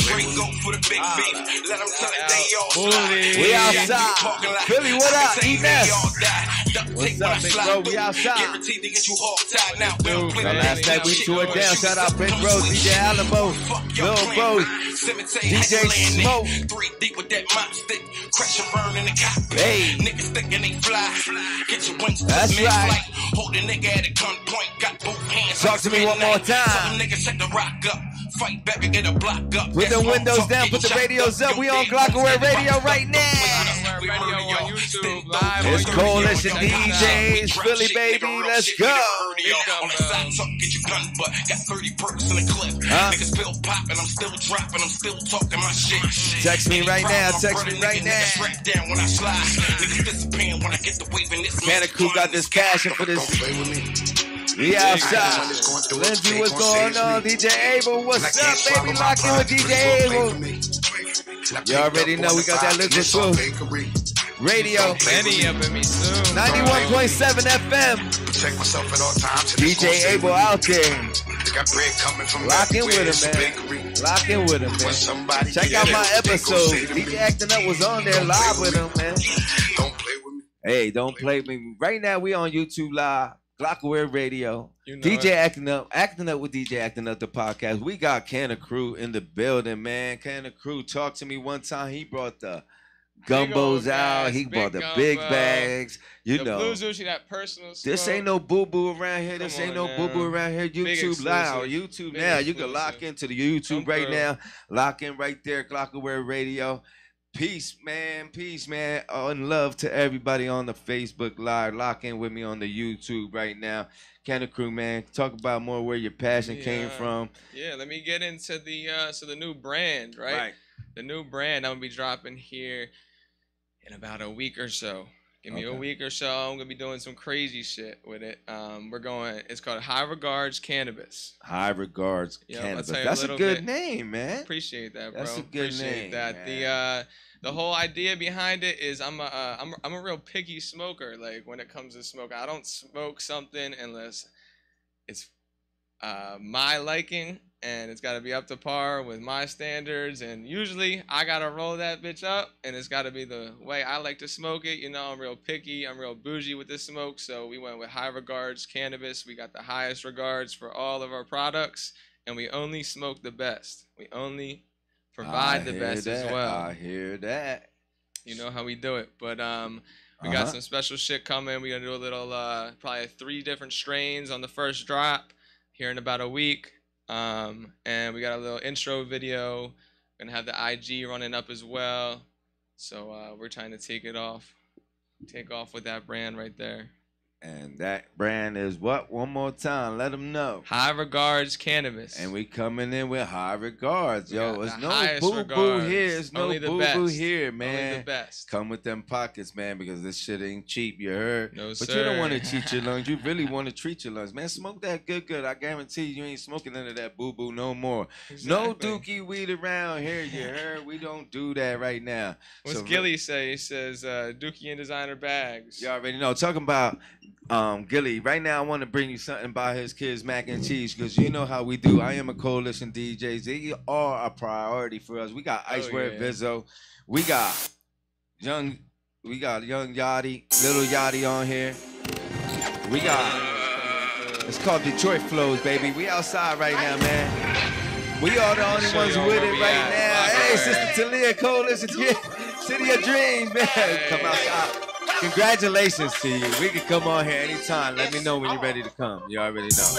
S1: We outside. Philly, what up? Enes. What's up, big bro? We outside. Now, last night we tore it down. Shout out Big Bro, D J Alamo, Lil Bro, D J Smoke.
S6: Three deep with that mop stick, crash and burn in the cockpit.
S1: Hey.
S6: Niggas thinking they fly. Get your wings
S1: That's
S6: mid
S1: right.
S6: flight. Hold a nigga at a gunpoint, got both hands.
S1: Talk to me one more time.
S6: Tell them niggas set the rock up. Fight back and get a block up.
S1: Put the windows down, put the radios up. We on Glockaway Radio right now.
S3: Radio on YouTube, live
S1: It's
S3: on
S1: Coalition
S3: YouTube.
S1: D Js, Philly baby, let's go.
S6: On the side talk, get you gun, but got thirty perks in the clip.
S1: Huh?
S6: Niggas still popping, I'm still dropping, I'm still talking my shit.
S1: Text me right now, text me right now.
S6: Strap down when I slide. Niggas disappearing when I get the wave in this.
S1: Canna Crew got this passion for
S2: Don't
S1: this.
S2: play with me.
S1: We outside. Lindsay, what's going on? D J Abel, what's up, baby? Lock in with D J Abel. You already know we got that liquid too. Radio,
S3: Benny up in me soon.
S1: ninety-one point seven F M.
S2: Protect myself at all times.
S1: D J Abel out there.
S2: Got bread coming from
S1: Lock in
S2: everywhere.
S1: with
S2: It's a
S1: him,
S2: bakery.
S1: man. Lock in with him,
S2: When
S1: man.
S2: somebody
S1: Check
S2: get
S1: out
S2: it,
S1: my
S2: they gon'
S1: episode.
S2: say to
S1: D
S2: me,
S1: J Acting Up was on there live with him, man.
S2: Don't play with me.
S1: Hey, don't play me. Right now, we on YouTube Live. Glockaware Radio.
S3: You know
S1: D J
S3: it.
S1: Acting Up, Acting Up with D J Acting Up, the podcast. We got Canna Crew in the building, man. Canna Crew talked to me one time. He brought the
S3: Big old
S1: gumbos out.
S3: bags,
S1: He
S3: big
S1: brought the big
S3: gumbo,
S1: bags. You
S3: the
S1: know.
S3: Blue Zushi, that personal
S1: This
S3: smoke.
S1: ain't no boo-boo around here. This
S3: Come
S1: ain't
S3: on
S1: no boo-boo
S3: now.
S1: around here.
S3: Big
S1: YouTube Live.
S3: exclusive.
S1: YouTube
S3: Big
S1: now. You can
S3: exclusive.
S1: lock into the YouTube
S3: Come
S1: right
S3: through.
S1: now. Lock in right there, Glockaware Radio. Peace, man. Peace, man. Oh, and love to everybody on the Facebook Live. Lock in with me on the YouTube right now. Canna Crew, man. Talk about more where your passion came
S3: Yeah.
S1: from.
S3: Yeah, let me get into the uh so the new brand, right? The new brand I'm gonna be dropping here in about a week or so. Give me a
S1: Okay.
S3: week or so. I'm gonna be doing some crazy shit with it. Um, we're going. It's called High Regards Cannabis.
S1: High Regards
S3: Yeah, I'll
S1: Cannabis.
S3: tell you a
S1: That's a
S3: little
S1: good
S3: bit.
S1: name, man.
S3: Appreciate that, bro.
S1: That's a good
S3: Appreciate
S1: name,
S3: that. The
S1: man.
S3: uh, the whole idea behind it is I'm a uh, I'm I'm a real picky smoker. Like when it comes to smoke, I don't smoke something unless it's uh my liking and it's got to be up to par with my standards. And usually I gotta roll that bitch up, and it's got to be the way I like to smoke it. You know, I'm real picky. I'm real bougie with this smoke. So we went with High Regards Cannabis. We got the highest regards for all of our products, and we only smoke the best. We only provide
S1: I
S3: the
S1: hear
S3: best
S1: that.
S3: as well.
S1: I hear that.
S3: You know how we do it. But um, we
S1: Uh-huh.
S3: got some special shit coming. We're gonna do a little, uh, probably three different strains on the first drop here in about a week. Um, and we got a little intro video. Gonna have the I G running up as well. So uh, we're trying to take it off, take off with that brand right there.
S1: And that brand is what? One more time. Let them know.
S3: High Regards Cannabis.
S1: And we coming in with high regards,
S3: We
S1: yo.
S3: got
S1: There's
S3: the
S1: no
S3: highest
S1: boo boo
S3: regards.
S1: here. There's no
S3: Only the
S1: boo boo
S3: best.
S1: here,
S3: Only
S1: man.
S3: the best.
S1: Come with them pockets, man, because this shit ain't cheap. You heard?
S3: No,
S1: but
S3: sir.
S1: you don't want to treat your lungs. You really want to treat your lungs, man. Smoke that good, good. I guarantee you, you ain't smoking none of that boo boo no more. No
S3: Exactly.
S1: dookie weed around here. You heard? We don't do that right now.
S3: What's
S1: So,
S3: Gilly say? He says uh, Dookie and designer bags.
S1: You already know. Talking about um, Gilly, right now I want to bring you something about his kids, mac and cheese, because you know how we do. I am a coalition D Js. They are a priority for us. We got
S3: Oh,
S1: Icewear
S3: yeah.
S1: Vizzo. We got young, we got young Yachty, little Yachty on here. We got, it's called Detroit Flows, baby. We outside right now, man. We are the only
S3: Show
S1: ones
S3: y'all
S1: with
S3: where
S1: it
S3: we
S1: right
S3: at.
S1: now.
S3: Lock
S1: Hey,
S3: it.
S1: Sister Talia, coalition, yeah. City of Dreams, man. Come outside. Congratulations to you. We can come on here anytime. Let me know when you're ready to come. You already know.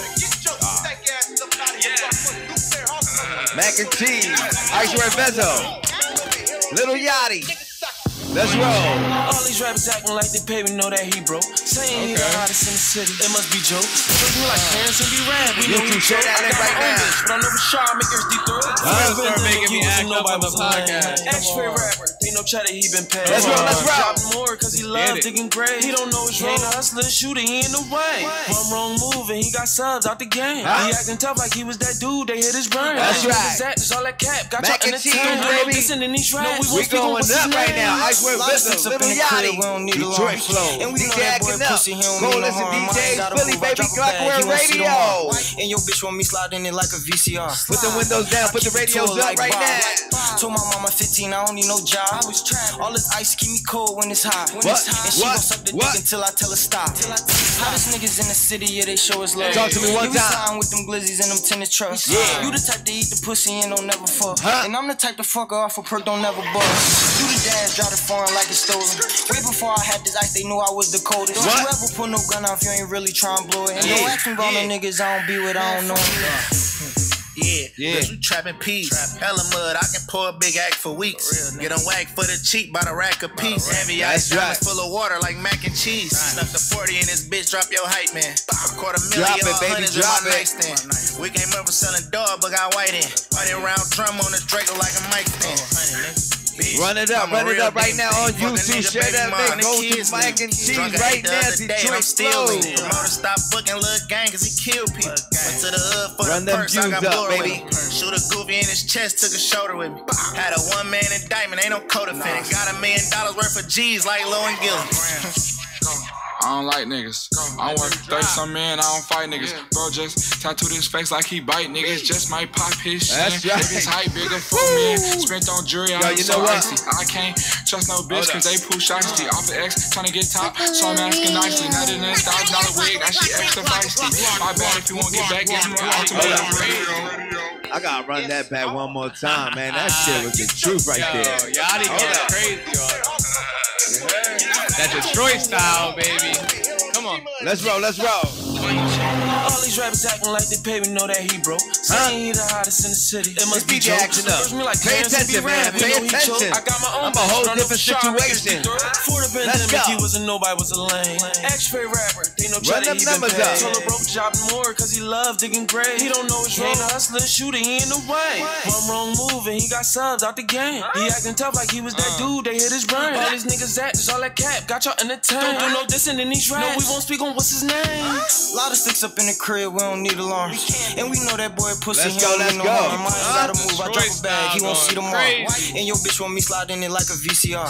S1: Mac and cheese, Icewear Vizzo, Little Yachty. Let's roll.
S5: All these rappers acting like they pay me, know that he broke. Saying he the
S3: Okay.
S5: hottest in the city, it must be jokes. Treat me like parents and be rad. We know
S1: YouTube,
S5: we
S1: share
S5: joke.
S1: that
S5: I
S1: link
S5: got
S1: right
S5: my own
S1: now.
S5: bitch, but I know for sure I make her deep throat.
S3: Start making me act up on the podcast.
S5: X-Ray rapper, ain't no cheddar, he been paid.
S1: Let's roll, let's roll.
S5: Drop more cause he love
S3: it.
S5: digging grave. He don't know his role. He ain't a hustler, shooter, he in the way. One wrong move and he got subs out the game.
S1: Huh?
S5: He acting tough like he was that dude, they hit his brain.
S1: That's
S5: Where
S1: right.
S5: his at, it's all that cap. Got
S1: Mac
S5: y'all
S1: and cheese,
S5: entertained.
S1: baby.
S5: Listen in these
S1: We
S5: rats.
S1: going up right now. Icewear Vizzo,
S5: Six up in
S1: Little
S5: the crib, we
S1: Yachty,
S5: don't need a
S1: Detroit
S5: lot.
S1: Flow,
S5: And we
S1: D
S5: know
S1: J
S5: that boy
S1: Acting Up,
S5: pussy, he don't need no
S1: Coalition
S5: harm.
S1: D
S5: Mine
S1: Js,
S5: got a
S1: Philly
S5: move, I
S1: Baby,
S5: drop a bag,
S1: Glockaware
S5: he won't see no
S1: Radio.
S5: more. And your bitch want me sliding in like a V C R.
S1: Put the windows down, put the radios up right now.
S5: Told my mama fifteen, I don't need no job. All this ice keep me cold when it's hot. When
S1: What?
S5: it's hot. And she
S1: What?
S5: gon' suck the
S1: What?
S5: dick until I tell her stop. Hottest niggas in the city, yeah, they show us love.
S1: Talk to me one
S5: You be
S1: time.
S5: sliding with them glizzies and them tennis trucks.
S1: Yeah.
S5: You the type to eat the pussy and don't never fuck.
S1: Huh?
S5: And I'm the type to fuck her off a perk, don't never bust. You the dash, drive the foreign like it's stolen. Way before I had this ice, they knew I was the coldest. Don't
S1: What?
S5: you ever put no gun out if you ain't really trying to blow it. And
S1: Yeah.
S5: don't ask me about
S1: Yeah.
S5: no niggas I don't be with, I don't know.
S7: Yeah,
S1: Yeah.
S7: bitch, we trapping peas. Hella mud, I can pour a big act for weeks. Get them whacked for the cheap by the rack of piece. Heavy ice
S1: That's
S7: diamonds
S1: right.
S7: full of water like mac and cheese. Snuff the forty in this bitch, drop your hype, man. A quarter million,
S1: Drop it,
S7: all
S1: baby,
S7: hundreds in
S1: drop
S7: my
S1: it.
S7: nightstand. We came up for selling dog, but got white in. White round drum on the Draco like a mic stand.
S1: Run it up,
S7: I'm a
S1: run it
S7: real
S1: up right
S7: demon.
S1: now on
S7: Fuck a
S1: YouTube.
S7: nigga,
S1: Share
S7: baby
S1: that
S7: mama,
S1: link.
S7: and
S1: Go
S7: the
S1: to
S7: kids
S1: Mac
S7: leave.
S1: and Cheese
S7: Drunk a
S1: right
S7: hate the
S1: now.
S7: other day, and I'm
S1: Detroit
S7: still
S1: Flow.
S7: leaving. Promoter stop booking Lil Gang cause he kill people. Went to the hood for
S1: Run
S7: the
S1: them
S7: perks, I got
S1: views up,
S7: bored with
S1: baby.
S7: him. Shoot a goofy in his chest, took a shoulder with me. Had a one man indictment, ain't no codefendant. Got a million dollars worth of G's like Low and Gilly.
S8: I don't like niggas. I work thirty some man, I don't fight niggas. Bro just tattooed his face like he bite niggas. Just might pop his shit.
S1: That's right.
S8: If his height bigger for me, spent on jury, I'm
S1: you
S8: so
S1: know what?
S8: icy. I can't trust no bitch cause they push shiesty. Off the X, tryna get top, so I'm asking nicely. Now that in a thousand dollar wig, that shit extra feisty. My bad if you won't get back, give me an ultimatum.
S1: I gotta run that back one more time, man. That shit was the truth right
S3: Yo,
S1: there.
S3: Yachty gets crazy on that Detroit style, baby. Come on.
S1: Let's roll, let's roll.
S5: All these rappers acting like they pay me, know that he broke. Saying he the hottest in the city. It must be
S1: D J acting up. Pay attention, man. Pay attention.
S5: I got my own.
S1: I'm a whole different situation.
S5: For the
S1: Let's
S5: pandemic,
S1: go.
S5: he wasn't nobody, was a lame. X-Ray rapper, they know
S1: Run
S5: try to
S1: them
S5: even
S1: numbers
S5: pay.
S1: up.
S5: Told a broke job more, cause he love digging grave. He don't know his role. He ain't a hustler, shooter, he in the way. One wrong move and he got subbed out the game. He acting tough like he was that dude, they hit his brain. All these niggas acting, all that cap, got y'all entertained. Don't do no dissing in these raps. No, we won't speak on what's his name. Lot of sticks up in the crib, we don't need alarms. And we know that boy pussy,
S1: Let's
S5: he
S1: go,
S5: don't
S1: let's
S5: need no
S1: go.
S5: harm. I ain't gotta move, I drop a
S3: Detroit
S5: bag, he won't
S3: style
S5: see
S3: going
S5: tomorrow.
S3: crazy.
S5: And your bitch want me sliding it like a V C R.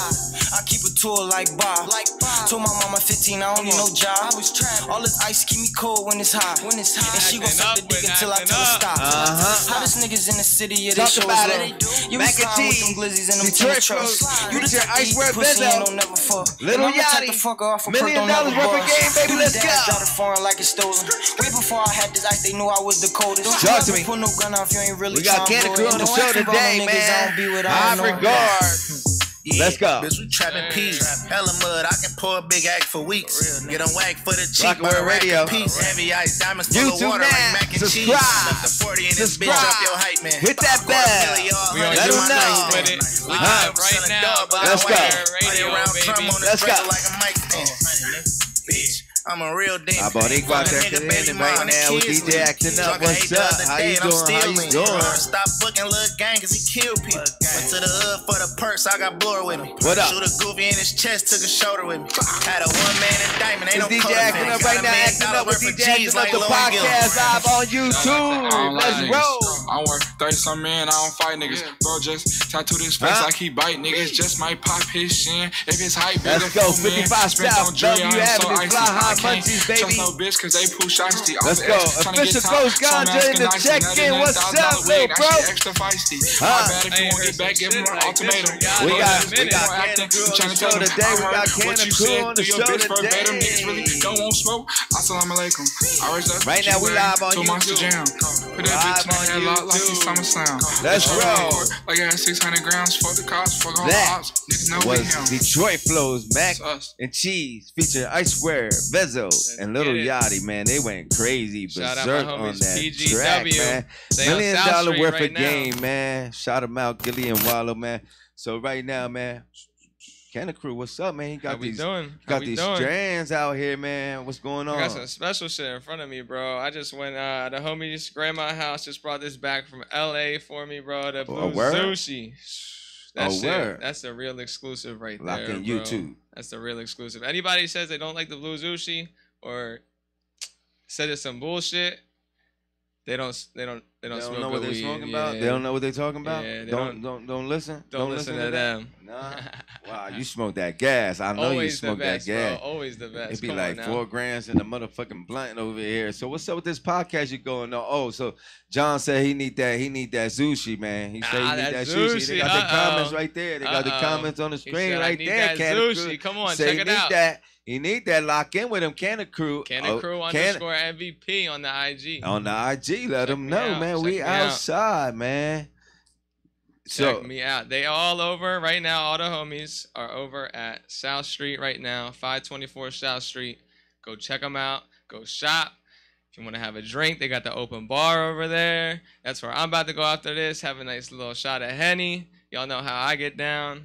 S5: I keep a tour like Bob. Told my mama fifteen, I don't need no job. All this ice keep me cold when it's hot. When it's hot. And she gon' suck the dick until I tell her stop.
S1: Uh-huh.
S5: Hottest niggas in the city, yeah, they
S1: Talk
S5: show
S1: about
S5: love.
S1: it.
S5: You
S1: Mac
S5: was
S1: and
S5: fine with
S1: Cheese.
S5: them glizzies and them
S1: Detroit
S5: tennis trucks.
S1: Flows.
S5: You the
S1: Feature
S5: type to eat
S1: Icewear
S5: the pussy
S1: Benzo.
S5: and don't never fuck.
S1: Little
S5: And I'ma take
S1: Yachty.
S5: the fuck off for
S1: Million
S5: perk, don't
S1: dollars
S5: never
S1: worth of
S5: bust.
S1: game, baby,
S5: You
S1: let's
S5: the
S1: go.
S5: dad drive the foreign like it's stolen. Way before I had this ice, they knew I was the coldest.
S1: Talk to me.
S5: Put no gun off, you ain't really
S1: We got
S5: tryna
S1: Canada
S5: blow
S1: Crew
S5: it.
S1: on the
S5: Don't
S1: show
S5: ask me about
S1: today,
S5: no niggas, I don't be
S1: man.
S5: with, I
S1: High
S5: don't know.
S1: regard.
S7: Yeah,
S1: Let's go.
S7: Bitch, we trapping peas. Hella mud, I can pour a big act for weeks. Get them whack for the cheap.
S1: Rocket World
S7: buy a rack
S1: Radio.
S7: a piece. Heavy ice, diamonds full of
S1: YouTube
S7: water
S1: now.
S7: like mac and cheese.
S1: Subscribe.
S7: Left the forty in this bitch
S1: Subscribe.
S7: up your hype, man.
S1: Hit that
S7: Quarter
S1: bell.
S7: million, y'all.
S3: We on
S1: Let 'em
S7: Hundred
S1: know.
S7: my
S3: with
S7: nice
S3: it
S7: thing.
S3: live
S7: Huh?
S3: right now. by
S1: Let's
S3: the
S1: go.
S3: way,
S7: Play
S3: Radio,
S7: around
S3: baby.
S7: crumb on the
S1: Let's
S7: stretcher
S1: go.
S7: like a mic stand. Bitch, I'm a real demon.
S1: I bought they go out there
S7: Nigga,
S1: to the
S7: baby
S1: end right
S7: mama,
S1: now with
S7: kids
S1: D J
S7: leave.
S1: acting up.
S7: Drunk a
S1: What's
S7: hate the
S1: up?
S7: other
S1: How
S7: day
S1: you
S7: and I'm
S1: doing? How
S7: still
S1: you
S7: lean.
S1: doing?
S7: Stop booking Lil Gang cause he killed people. Went to the hood for the purse, I got blower with me.
S1: What up?
S7: Shoot a goofy in his chest, took a shoulder with me. Had a one man indictment, ain't
S1: It's
S7: no
S1: D J
S7: color
S1: acting
S7: fan.
S1: up
S7: Got
S1: right
S7: a
S1: now,
S7: million
S1: acting
S7: dollar
S1: up with
S7: worth
S1: D
S7: of
S1: J
S7: G's
S1: acting up
S7: like
S1: the
S7: Lil
S1: podcast
S7: Gil.
S1: live on
S8: I
S1: YouTube.
S8: don't like
S1: Let's
S8: niggas.
S1: roll.
S8: I work thirty some man, I don't fight niggas. Bro just tattooed his face
S1: Huh?
S8: like he bite niggas. Just might pop his shin. If his height bigger
S1: Let's go.
S8: for me,
S1: fifty-five
S8: spent
S1: South,
S8: on jury,
S1: Bellevue
S8: I'm so
S1: Avenue,
S8: icy.
S1: Fly High
S8: I can't
S1: Munchies,
S8: trust
S1: baby.
S8: no bitch cause they push shiesty. Off
S1: Let's
S8: the
S1: go.
S8: X, tryna
S1: Official
S8: get top,
S1: Coach
S8: so I'm
S1: Ganja in
S8: asking
S1: the
S8: nicely.
S1: check
S8: Now
S1: in.
S8: that
S1: What's
S8: one thousand dollar
S1: up,
S8: wig,
S1: little
S8: that
S1: bro?
S8: shit extra feisty.
S1: Huh?
S8: My bad if
S3: I
S8: you
S3: ain't
S8: won't
S3: heard
S8: get back,
S3: some
S8: give him
S3: shit
S8: an
S3: like
S8: ultimatum.
S3: this from
S1: We
S3: Yachty
S1: got,
S3: in a
S1: we
S3: minute.
S1: got
S8: More
S1: Canada
S8: acting,
S1: Crew on the
S8: tryna
S1: show
S8: tell them,
S1: today. We
S8: I
S1: got
S8: heard what
S1: Canada
S8: you
S1: Crew
S8: said
S1: on the
S8: through your
S1: show
S8: bitch verbatim. Niggas really
S1: today.
S8: don't want smoke. Assalamu alaikum. I raised up
S1: Right now, we live on
S8: to Monster
S1: YouTube.
S8: Jam. Put that bitch in
S1: Live
S8: the
S1: on
S8: headlock like
S1: YouTube.
S8: he's Summer Slam.
S1: Let's
S8: Bitch,
S1: roll.
S8: Like I had six hundred grams for the cops, fuck all the
S1: That
S8: ops. Niggas know we
S1: was
S8: him.
S1: Detroit Flows, Mac
S8: It's us.
S1: and Cheese, featuring Icewear, Vezo, and Little
S3: get it.
S1: Yachty, man. They went crazy
S3: Shout out
S1: berserk
S3: my
S1: on
S3: homies,
S1: that
S3: P G W.
S1: track, man.
S3: They on
S1: Million
S3: South
S1: dollar
S3: Street
S1: worth
S3: right
S1: of
S3: now.
S1: game, man. Shout them out, Gilly and Wallow, man. So right now, man, Canada Crew, what's up, man? You got
S3: How we
S1: these,
S3: doing?
S1: you
S3: How
S1: got
S3: we
S1: these
S3: doing?
S1: strands out here, man. What's going
S3: I
S1: on?
S3: got some special shit in front of me, bro. I just went, uh, the homies Grandma House just brought this back from L A for me, bro. The
S1: Oh, a
S3: Blue
S1: word?
S3: Sushi. That
S1: Oh,
S3: shit,
S1: word.
S3: that's the real exclusive right
S1: Lock
S3: there,
S1: in
S3: bro.
S1: YouTube.
S3: That's the real exclusive. Anybody says they don't like the Blue Sushi or said it's some bullshit, they don't, they don't, they don't
S1: They
S3: smoke
S1: don't know what
S3: good
S1: they're
S3: weed.
S1: smoking
S3: Yeah.
S1: about. They don't know what they're talking about.
S3: Yeah, they
S1: don't,
S3: don't-
S1: don't don't listen.
S3: Don't, listen, to them.
S1: Nah. Wow, you smoke that gas. I know
S3: Always
S1: you smoke
S3: the best,
S1: that gas.
S3: bro. Always the best.
S1: It'd be
S3: Come
S1: like
S3: on now.
S1: four grams in the motherfucking blunt over here. So what's up with this podcast you going on? Oh, so John said he need that. He need that sushi, man. He said
S3: Ah,
S1: he need
S3: that
S1: that sushi. They
S3: sushi.
S1: got the
S3: Uh-oh.
S1: comments right there. They got the
S3: Uh-oh.
S1: comments on the
S3: He
S1: screen
S3: said, I
S1: right
S3: need
S1: there.
S3: that
S1: Canada
S3: sushi.
S1: Crew.
S3: Come on,
S1: Say
S3: check
S1: he
S3: it
S1: need
S3: out.
S1: That. He need that. Lock in with him, Canada Crew.
S3: Canada
S1: Oh,
S3: Crew
S1: Can-
S3: underscore M V P on the I G.
S1: on the I G. Let
S3: Check
S1: them
S3: me
S1: know,
S3: out.
S1: man.
S3: Check
S1: we
S3: me out.
S1: outside, man.
S3: Check
S1: So
S3: me out. They all over right now. All the homies are over at South Street right now, five twenty-four South Street. Go check them out. Go shop. If you want to have a drink, they got the open bar over there. That's where I'm about to go after this. Have a nice little shot of Henny. Y'all know how I get down.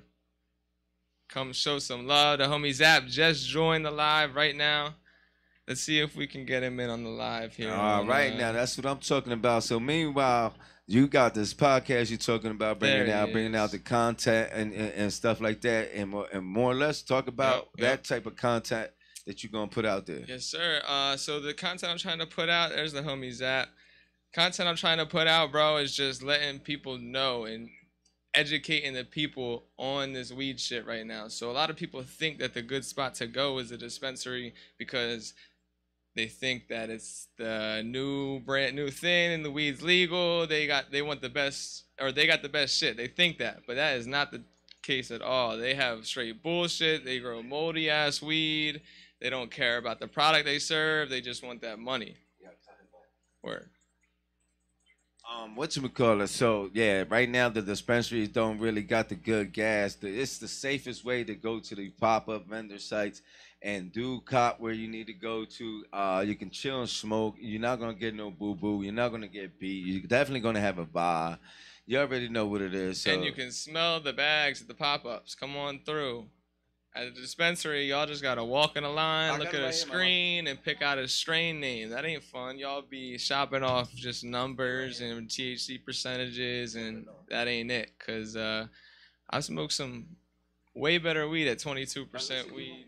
S3: Come show some love. The homie Zap just joined the live right now. Let's see if we can get him in on the live here.
S1: all
S3: on,
S1: right,
S3: uh,
S1: now that's what I'm talking about. So meanwhile, you got this podcast you're talking about bringing
S3: There
S1: out,
S3: it
S1: bringing
S3: is.
S1: out the content and, and, and stuff like that, and more, and more or less talk about
S3: Yep, yep.
S1: that type of content that you're gonna put out there.
S3: Yes, sir. Uh, so the content I'm trying to put out, there's the homie Zap. Content I'm trying to put out, bro, is just letting people know and educating the people on this weed shit right now. So a lot of people think that the good spot to go is a dispensary because they think that it's the new brand new thing and the weed's legal. They got they want the best, or they got the best shit. They think that, but that is not the case at all. They have straight bullshit. They grow moldy ass weed. They don't care about the product they serve. They just want that money. Word.
S1: Um, what you call it? So yeah, right now the dispensaries don't really got the good gas. The, it's the safest way to go to the pop-up vendor sites and do cop where you need to go to. Uh, you can chill and smoke. You're not gonna get no boo-boo. You're not gonna get beat. You're definitely gonna have a bar. You already know what it is. So.
S3: And you can smell the bags at the pop-ups. Come on through. At the dispensary, y'all just gotta walk in a line, look at a screen, and pick out a strain name. That ain't fun. Y'all be shopping off just numbers and T H C percentages, and that ain't it. Cause uh, I smoked some way better weed at twenty-two percent weed.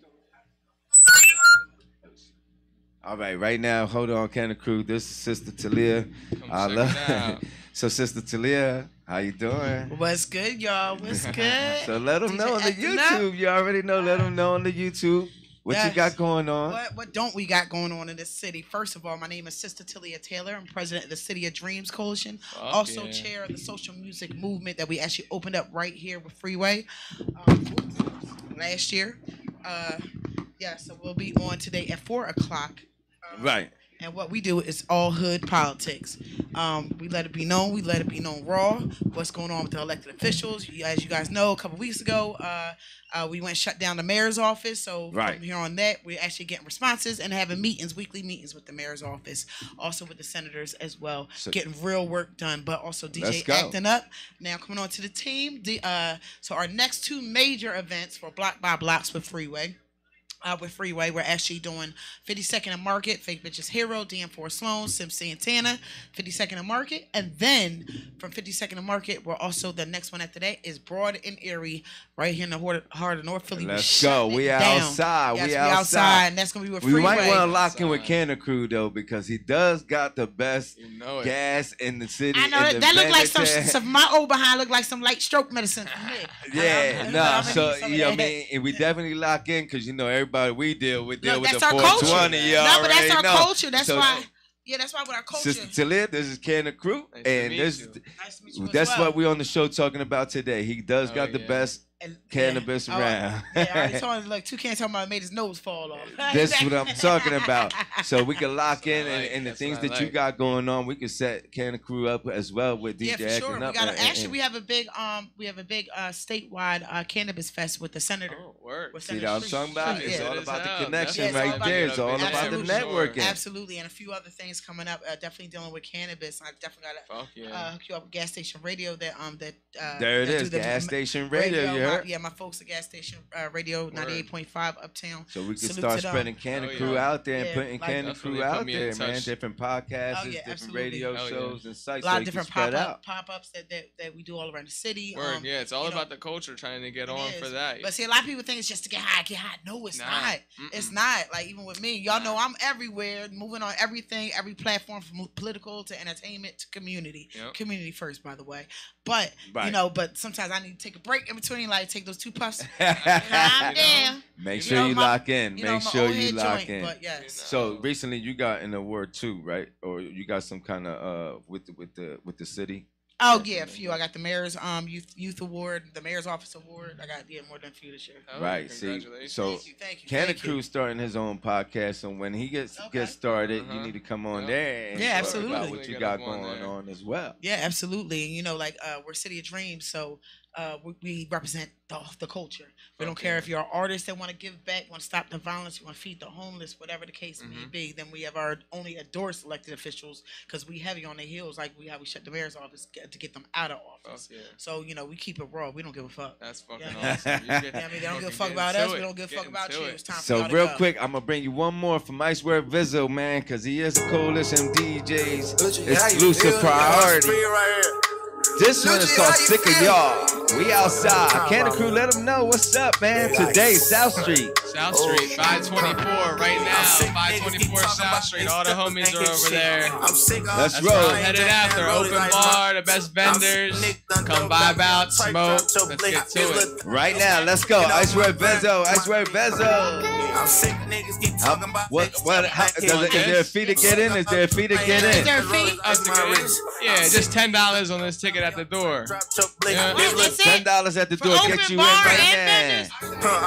S1: All right, right now, hold on, Cannon Crew. This is Sister Talia.
S3: Come
S1: I
S3: check
S1: love
S3: it out.
S1: So, Sister Talia, how you doing?
S9: What's good, y'all? What's good?
S1: So let them
S9: D J
S1: know on the
S9: acting up.
S1: YouTube. You already know. Let them know on the YouTube what
S9: Yes.
S1: you got going on.
S9: What what don't we got going on in this city? First of all, my name is Sister Talia Taylor. I'm president of the City of Dreams Coalition.
S3: Fuck
S9: also
S3: yeah.
S9: chair of the social music movement that we actually opened up right here with Freeway um, last year. Uh, yeah, so we'll be on today at four o'clock. Um,
S1: Right.
S9: And what we do is all hood politics. Um, we let it be known. We let it be known raw. What's going on with the elected officials? You- As you guys know, a couple weeks ago, uh, uh, we went and shut down the mayor's office. So
S1: Right.
S9: from here on that, we're actually getting responses and having meetings, weekly meetings with the mayor's office, also with the senators as well,
S1: So-
S9: getting real work done. But also D J
S1: Let's go.
S9: acting up. Now coming on to the team. The, uh, so our next two major events for Block by Blocks with Freeway. Uh, with Freeway, we're actually doing fifty-second and Market, Fake Bitches Hero, D M four Sloan, Sim Santana, fifty-second and Market, and then from fifty-second and Market, we're also the next one after that is Broad and Erie, right here in the heart heart of North Philly. We
S1: Let's go.
S9: shutting
S1: We
S9: it down.
S1: outside.
S9: Yes,
S1: We
S9: we
S1: outside.
S9: and that's gonna be with
S1: We
S9: Freeway.
S1: might want to lock in with
S3: Outside.
S1: Cannon Crew though, because he does got the best
S3: You know it.
S1: gas in the city.
S9: I know
S1: in
S9: that,
S1: the
S9: that look like some,
S1: Venetian.
S9: some. My old behind look like some light stroke medicine for me.
S1: Yeah,
S9: I'm-
S1: no,
S9: I'm gonna
S1: so
S9: need some of
S1: you know what I
S9: that.
S1: mean, and we definitely lock in because you know everybody we deal with deal
S9: Look,
S1: with
S9: that's
S1: the
S9: our
S1: four
S9: culture.
S1: twenty. You
S9: No, but that's
S1: already
S9: our
S1: know.
S9: culture. That's
S1: So,
S9: why. Yeah, that's why with our culture.
S1: Sister Talia, this is Cannon Crew,
S3: Nice to
S1: and
S3: meet
S1: this
S3: you.
S9: Nice to meet you as
S1: that's
S9: well.
S1: what we on the show talking about today. He does
S3: Oh,
S1: got the
S3: yeah.
S1: best
S9: And-
S1: cannabis
S9: yeah. Oh,
S1: around.
S9: yeah, I already told him, look, Toucan talking about made his nose fall off.
S1: That's what I'm talking about. So we can lock in,
S3: what I
S1: and,
S3: like.
S1: and the
S3: That's
S1: things
S3: what I
S1: that you
S3: like.
S1: got going on, we can set Cannon Crew up as well with D
S9: Yeah,
S1: J
S9: for
S1: acting
S9: sure. We
S1: up.
S9: got
S1: and-
S9: a, actually
S1: and-
S9: we have a big um we have a big uh statewide uh cannabis fest with the senator.
S3: Oh, word.
S9: With
S1: See
S9: Senator
S1: what I'm
S9: Shrew-
S1: talking about?
S9: Shrew-
S1: It's
S9: yeah.
S1: all
S3: Good
S1: about
S3: as
S1: the
S3: hell.
S1: connection
S9: Yeah, it's all
S1: right
S9: about
S1: there.
S9: the-
S1: It's all about the
S9: Absolutely.
S1: networking.
S9: Absolutely, and a few other things coming up. Uh, definitely dealing with cannabis. I definitely got
S3: Fuck
S9: to
S3: yeah.
S9: uh, hook you up with gas station radio. That um that uh,
S1: There it
S9: that do
S1: is,
S9: the
S1: gas
S9: m-
S1: station radio. You
S9: my-
S1: heard?
S9: yeah, my folks at gas station uh, radio ninety-eight point five Uptown.
S1: So we can
S9: Salute
S1: start
S9: to them.
S1: spreading Cannon
S3: Oh,
S1: Crew
S3: yeah.
S1: out there and
S9: Yeah,
S1: putting
S9: like-
S1: Cannon
S3: Definitely
S1: Crew
S3: put
S1: out
S3: me in
S1: there, man.
S3: touch.
S1: Different podcasts,
S9: Oh, yeah,
S1: different
S9: absolutely.
S1: radio
S3: Hell yeah.
S1: shows and sites.
S9: A lot
S1: so
S9: of
S1: you can
S9: different
S1: spread
S9: pop
S1: out.
S9: up pop ups that, that that we do all around the city.
S3: Word,
S9: Um,
S3: yeah, it's all
S9: you know,
S3: about the culture trying to get
S9: It
S3: on
S9: is.
S3: for that.
S9: But see, a lot of people think it's just to get high, get high. No, it's
S3: Nah.
S9: not.
S3: Mm-mm.
S9: It's not. Like even with me, y'all
S3: Nah.
S9: know I'm everywhere, moving on everything, every platform from political to entertainment to community.
S3: Yep.
S9: Community first, by the way. But you
S1: Right.
S9: know, but sometimes I need to take a break in between, like take those two puffs. Calm
S3: You know?
S9: down.
S1: Make
S9: You
S1: sure
S9: know,
S1: you
S9: my-
S1: lock in.
S9: You know,
S1: Make
S9: my
S1: sure
S9: old
S1: you
S9: head
S1: lock
S9: joint,
S1: in.
S9: But yes.
S1: So recently you got an award too, right? Or you got some kind of uh with the, with the with the city.
S9: Oh yeah, a few. I got the mayor's um youth youth award, the mayor's office award. I got yeah more than a few this year.
S3: Oh,
S1: Right. See,
S3: congratulations.
S1: so
S9: Thank you, thank you.
S1: Cannon
S9: thank you.
S1: Crew's starting his own podcast, so when he gets
S9: Okay.
S1: gets started, you
S3: Uh-huh.
S1: need to come on
S3: Yep.
S1: there and
S9: Yeah,
S1: talk
S9: absolutely.
S1: about what you
S3: Get
S1: got
S3: up on
S1: going
S3: there.
S1: on as well.
S9: Yeah, absolutely. And you know, like uh, we're City of Dreams, so uh, we, we represent the, the culture. We don't
S3: Fuck
S9: care
S3: yeah.
S9: if you're an artist that want to give back, want to stop the violence, you want to feed the homeless, whatever the case may
S3: Mhm.
S9: be. Then we have our only endorsed elected officials because we heavy on their heels, like we how we shut the mayor's office get, to get them out of
S3: Fuck
S9: office.
S3: yeah.
S9: So you know, we keep it raw. We don't give a fuck.
S3: That's fucking
S9: Yeah.
S3: awesome. You get-
S9: You know what I mean, they don't give a
S3: fucking
S9: fuck
S3: get
S9: about
S3: into
S9: us. We
S3: it.
S9: don't give a
S3: Get
S9: fuck about
S3: into
S9: you.
S3: it.
S9: It's time for
S1: So
S9: y'all to
S1: real
S9: go.
S1: quick, I'm gonna bring you one more from Ice Word Vizzo, man, cause he is a coalition D J's exclusive priority. This one is called Sick of Y'all. We outside. Cannon Crew, let them know what's up, man. Today, South Street.
S3: South Street, five twenty-four right now. five twenty-four South Street. All the homies are over there.
S1: Let's
S3: That's
S1: roll.
S3: where I'm headed after. Open bar, the best vendors. Come vibe out, smoke. Let's get to it.
S1: Right now, let's go. Ice Red Benzo. Ice Red Benzo.
S7: I'm sick niggas keep
S1: How,
S7: talking about
S1: what? What? How, does it, is there a fee to get in? Is there a fee to get
S9: Is
S1: in?
S9: there a fee?
S3: Yeah, just ten dollars on this ticket at the door. Yeah.
S9: That's
S1: Ten
S9: it.
S1: dollars at the
S9: For
S1: door.
S9: open
S1: Get you in
S9: bar
S1: right
S9: and
S1: now.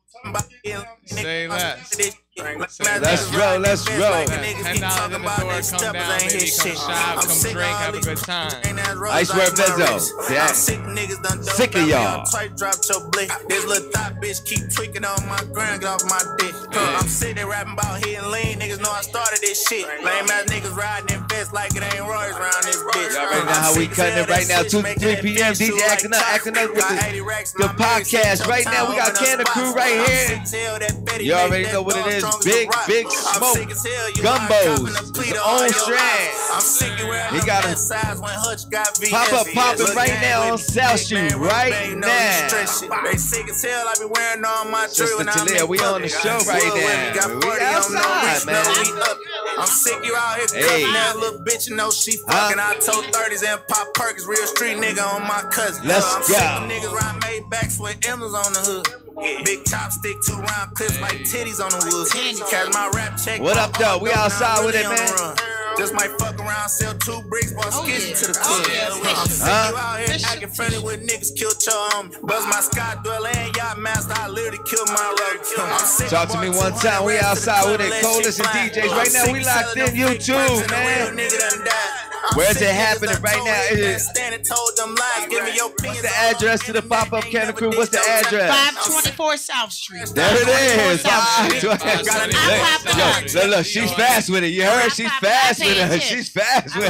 S3: Say less.
S1: Let's roll. Let's roll.
S3: Ten dollars at the door. Come down, baby. Come shop. Come drink. Have a good time.
S1: Ice Red Benzo. Yeah. Sick of y'all.
S7: This little thought bitch keep tweaking on my grind, get off my dick. I'm sitting there rapping about hitting lean. Niggas know I started this shit. Lame ass niggas riding in vests like it ain't Royce around this bitch.
S1: Y'all already know how we cutting it right now. two to three p m D J acting up, acting up with the, the podcast. Right now, we got Canada Crew right here. You already know what it is. Big, big smoke. Gumbos. His own strand. He got him pop up, popping right now on South Street. Right now.
S7: They sick as hell. I be wearing all my
S1: Sister
S7: drill when I'm
S1: Talia,
S7: in
S1: we on the show right now. We outside, man.
S7: I'm sick, you out here
S1: Hey.
S7: cuffing that little bitch, you know she fucking. I told thirties and Pop Perkins, real street nigga on my cousin.
S1: Let's
S7: I'm
S1: go.
S7: sick of niggas ride Maybachs with emblems on the hood. Big chopstick, two round clips like titties on the wood. Catch my rap check.
S1: What up, though? We outside with it,
S7: on the
S1: man.
S7: run. Just might fuck around, sell two bricks, bust
S9: Oh,
S7: skizzy
S9: yeah.
S7: to the
S9: Oh,
S7: club.
S9: yeah.
S7: I'm sick,
S1: Huh?
S7: you out here acting friendly with niggas, kill your um. Buzz my sky dweller and yacht master, I literally killed my road. I'm sick
S1: Talk to me one time. We outside with it. Coalition D Js. Right now, we locked in YouTube, man. Where's it happening right now? It is- What's the address to the pop-up Canada Crew? What's the address?
S9: five twenty-four South Street.
S1: There it is.
S9: South Street.
S1: Look, look, look, look, she's fast with it. You heard? She's fast with it. She's fast with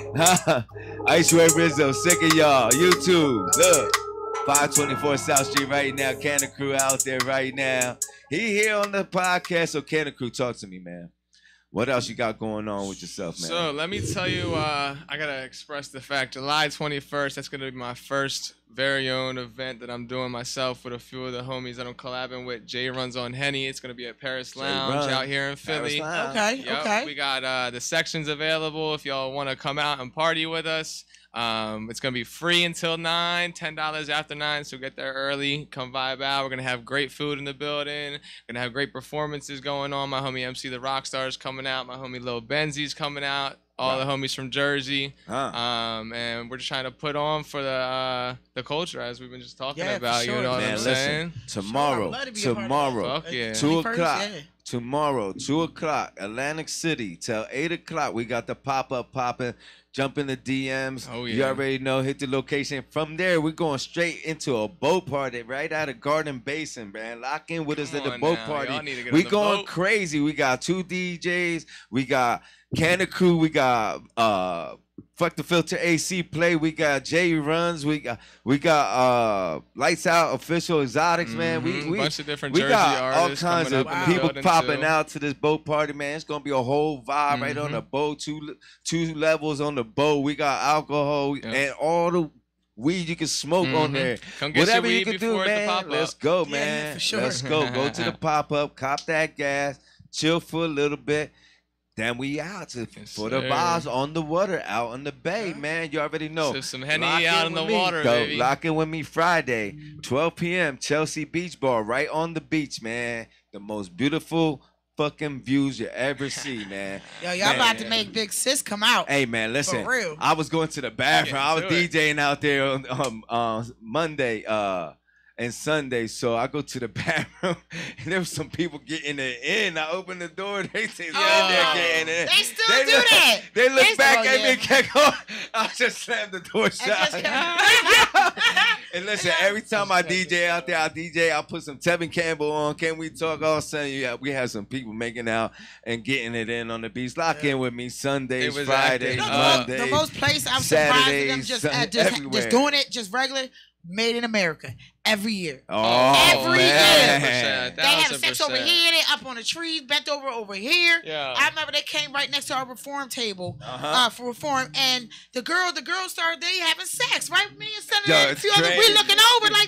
S1: it. Ice Red Rizzo, sick of y'all. YouTube, look. five twenty-four South Street right now. Canada Crew out there right now. He here on the podcast. So Canada Crew, talk to me, man. What else you got going on with yourself, man?
S3: So let me tell you, uh, I gotta express the fact, July twenty-first, that's gonna be my first very own event that I'm doing myself with a few of the homies that I'm collabing with. Jay runs on Henny. It's gonna be at Paris Lounge
S1: Run.
S3: out here in
S1: Paris
S3: Philly.
S1: Lounge.
S9: Okay,
S3: Yep,
S9: okay.
S3: We got uh, the sections available if y'all want to come out and party with us. Um, it's gonna be free until nine, ten dollars after nine. So get there early, come vibe out. We're gonna have great food in the building. Gonna have great performances going on. My homie M C the Rockstar is coming out. My homie Lil Benzi's coming out. All the homies from Jersey.
S1: Huh.
S3: Um, and we're just trying to put on for the uh, the culture as we've been just talking
S9: Yeah, for
S3: about.
S9: sure.
S3: You know what
S1: Man,
S3: I'm
S1: listen.
S3: saying?
S1: Tomorrow,
S9: Sure, I'd love to be a part of that.
S1: tomorrow,
S3: Fuck yeah.
S1: two
S9: twenty-first,
S1: o'clock.
S9: yeah.
S1: Tomorrow, two o'clock, Atlantic City till eight o'clock. We got the pop up popping. Jump in the D Ms.
S3: Oh,
S1: You
S3: yeah.
S1: already know. Hit the location. From there, we're going straight into a boat party right out of Garden Basin, man. Lock in with us
S3: Come
S1: at the
S3: on
S1: boat
S3: now.
S1: party.
S3: Y'all need to get
S1: We
S3: on the
S1: going
S3: boat.
S1: crazy. We got two D Js. We got Canada Crew. We got uh, Fuck the Filter A C play. We got Jay Runs. We got we got uh, Lights Out Official Exotics, man. We
S3: Mhm.
S1: we
S3: Bunch of different
S1: we
S3: Jersey
S1: got all
S3: artists
S1: kinds
S3: coming
S1: of
S3: up in the
S1: people
S3: building,
S1: popping
S3: too.
S1: out to this boat party, man. It's gonna be a whole vibe right on
S3: Mhm.
S1: the boat. Two two levels on the boat. We got alcohol
S3: Yeah.
S1: and all the weed you can smoke on
S3: Mhm.
S1: there.
S3: Come get
S1: Whatever
S3: your
S1: you
S3: weed
S1: can do,
S3: before the
S1: man.
S3: pop-up.
S1: Let's go,
S9: Yeah,
S1: man.
S9: for sure.
S1: Let's go. Go to the pop up, cop that gas, chill for a little bit. Then we out to,
S3: Yes,
S1: for the
S3: sir.
S1: bars on the water, out on the bay, man. You already know.
S3: Sip some Henny
S1: Lock
S3: out
S1: in
S3: in the
S1: with me,
S3: water,
S1: though.
S3: baby.
S1: Lock in with me Friday, twelve p m Chelsea Beach Bar, right on the beach, man. The most beautiful fucking views you ever see, man.
S9: Yo, y'all
S1: Man.
S9: about to make Big Sis come out.
S1: Hey man, listen.
S9: For real.
S1: I was going to the bathroom.
S3: Get
S1: I was
S3: to it.
S1: DJing out there on um, uh, Monday uh, and Sunday, so I go to the bathroom and there was some people getting it in. I opened the door. They say they're
S9: Oh,
S1: getting it in.
S9: they still do
S1: look,
S9: that.
S1: They look
S9: They
S1: back
S9: still-
S1: at me
S9: yeah.
S1: and kept going. I just slammed the door
S9: And
S1: shut.
S9: just-
S1: And listen, every time I D J out there, I D J, I put some Tevin Campbell on. Can we talk? All of a sudden, yeah, we have some people making out and getting it in on the beach. Lock in with me Sundays,
S3: It was
S1: Fridays,
S3: active.
S9: No,
S3: Uh,
S1: Mondays.
S9: the most place I'm surprised at them
S1: Saturdays,
S9: just
S1: Sun-
S9: at just,
S1: everywhere.
S9: just doing it just regular, made in America every year.
S1: Oh,
S9: Every
S1: man.
S3: year.
S9: They have
S3: Thousand
S9: sex over
S3: percent.
S9: here, they up on the trees, bent over over here.
S3: Yeah.
S9: I remember they came right next to our reform table
S1: Uh-huh.
S9: uh, for reform, and the girl, the girls started they having sex right. Me and Senator
S1: Yo,
S9: and a
S1: it's
S9: few others, we
S1: crazy.
S9: looking over like they doing it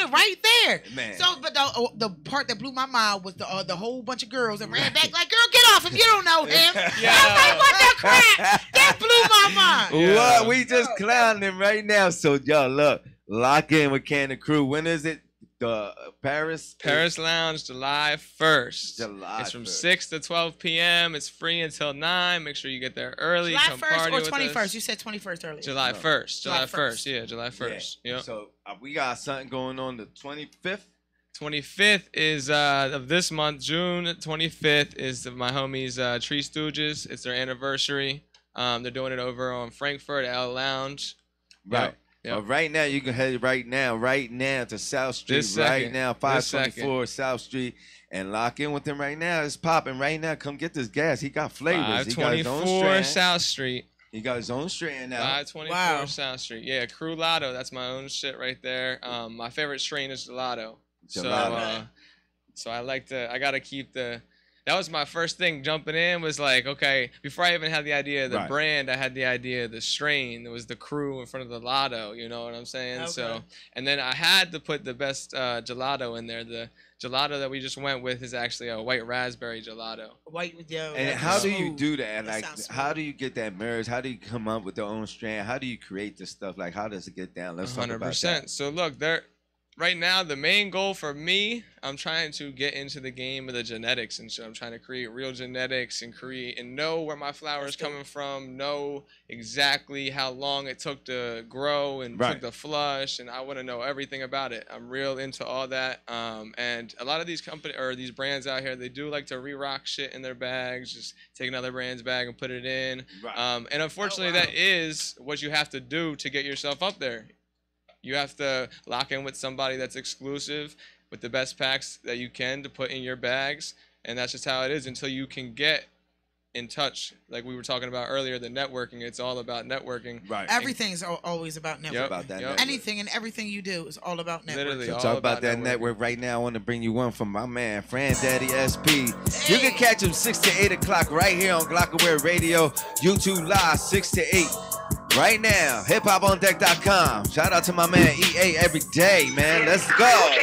S9: right there.
S1: Man.
S9: So, but the the part that blew my mind was the uh, the whole bunch of girls that ran back like, "Girl, get off if you don't know him."
S3: Yeah.
S9: I was like, "What the crap?" That blew my mind.
S1: What? We just clowning right now. So y'all look, lock in with Can and Crew. When is it? The uh, Paris
S3: Paris Lounge, July first.
S1: July
S3: It's from
S1: first.
S3: six to twelve p.m. It's free until nine. Make sure you get there early.
S9: July
S3: Come
S9: first
S3: party
S9: or
S3: with
S9: twenty
S3: us.
S9: first? You said twenty first earlier.
S3: July first.
S9: July
S3: July
S9: first.
S3: first. Yeah, July first.
S1: Yeah.
S3: Yep.
S1: So uh, we got something going on the twenty-fifth.
S3: twenty-fifth is uh, of this month. June twenty-fifth is the, my homies uh, Tree Stooges. It's their anniversary. Um, they're doing it over on Frankfurt L Lounge.
S1: Right.
S3: Yep. Yep.
S1: Uh, right now, you can head right now, right now to South Street.
S3: This
S1: Right
S3: second.
S1: now,
S3: This
S1: five
S3: second.
S1: twenty-four South Street, and lock in with him right now. It's popping right now. Come get this gas. He got flavors. He got his own
S3: five twenty-four
S1: strand.
S3: South Street.
S1: He got his own strand now.
S3: five twenty-four
S9: Wow.
S3: South Street. Yeah, Crew Lotto. That's my own shit right there. Um, my favorite strain is gelato. So,
S1: Gelato.
S3: uh, so I like to. I gotta keep the. That was my first thing jumping in. Was like, okay, before I even had the idea of the
S1: Right.
S3: brand, I had the idea of the strain. There was the Crew in front of the Lotto. You know what I'm saying? So,
S9: Okay.
S3: and then I had to put the best uh, gelato in there. The gelato that we just went with is actually a white raspberry gelato.
S9: White with yo.
S1: And
S9: that's
S1: how do you
S9: smooth.
S1: do that?
S9: That
S1: Like,
S9: sounds
S1: how
S9: smooth.
S1: do you get that merge? How do you come up with your own strand? How do you create this stuff? Like, how does it get down? Let's talk
S3: hundred
S1: about that.
S3: percent. So look, there. Right now, the main goal for me, I'm trying to get into the game of the genetics and shit. I'm trying to create real genetics and create and know where my flower is coming from, know exactly how long it took to grow and
S1: Right.
S3: took to flush, and I want to know everything about it. I'm real into all that. Um, and a lot of these company or these brands out here, they do like to re-rock shit in their bags, just take another brand's bag and put it in.
S1: Right.
S3: Um, and unfortunately,
S9: wow.
S3: that is what you have to do to get yourself up there. You have to lock in with somebody that's exclusive with the best packs that you can to put in your bags. And that's just how it is until you can get in touch. Like we were talking about earlier, the networking, it's all about networking.
S1: Right.
S9: Everything's al- always about networking.
S3: Yep.
S1: About that
S3: Yep.
S1: network.
S9: Anything and everything you do is all about networking.
S3: Literally.
S1: So
S3: all
S1: talk about, that
S3: networking.
S1: network right now. I want to bring you one from my man, Fran Daddy S P. You can catch him six to eight o'clock right here on Glockaware Radio, YouTube Live, six to eight. Right now, hip hop on deck dot com. Shout out to my man E A every day, man. Let's go.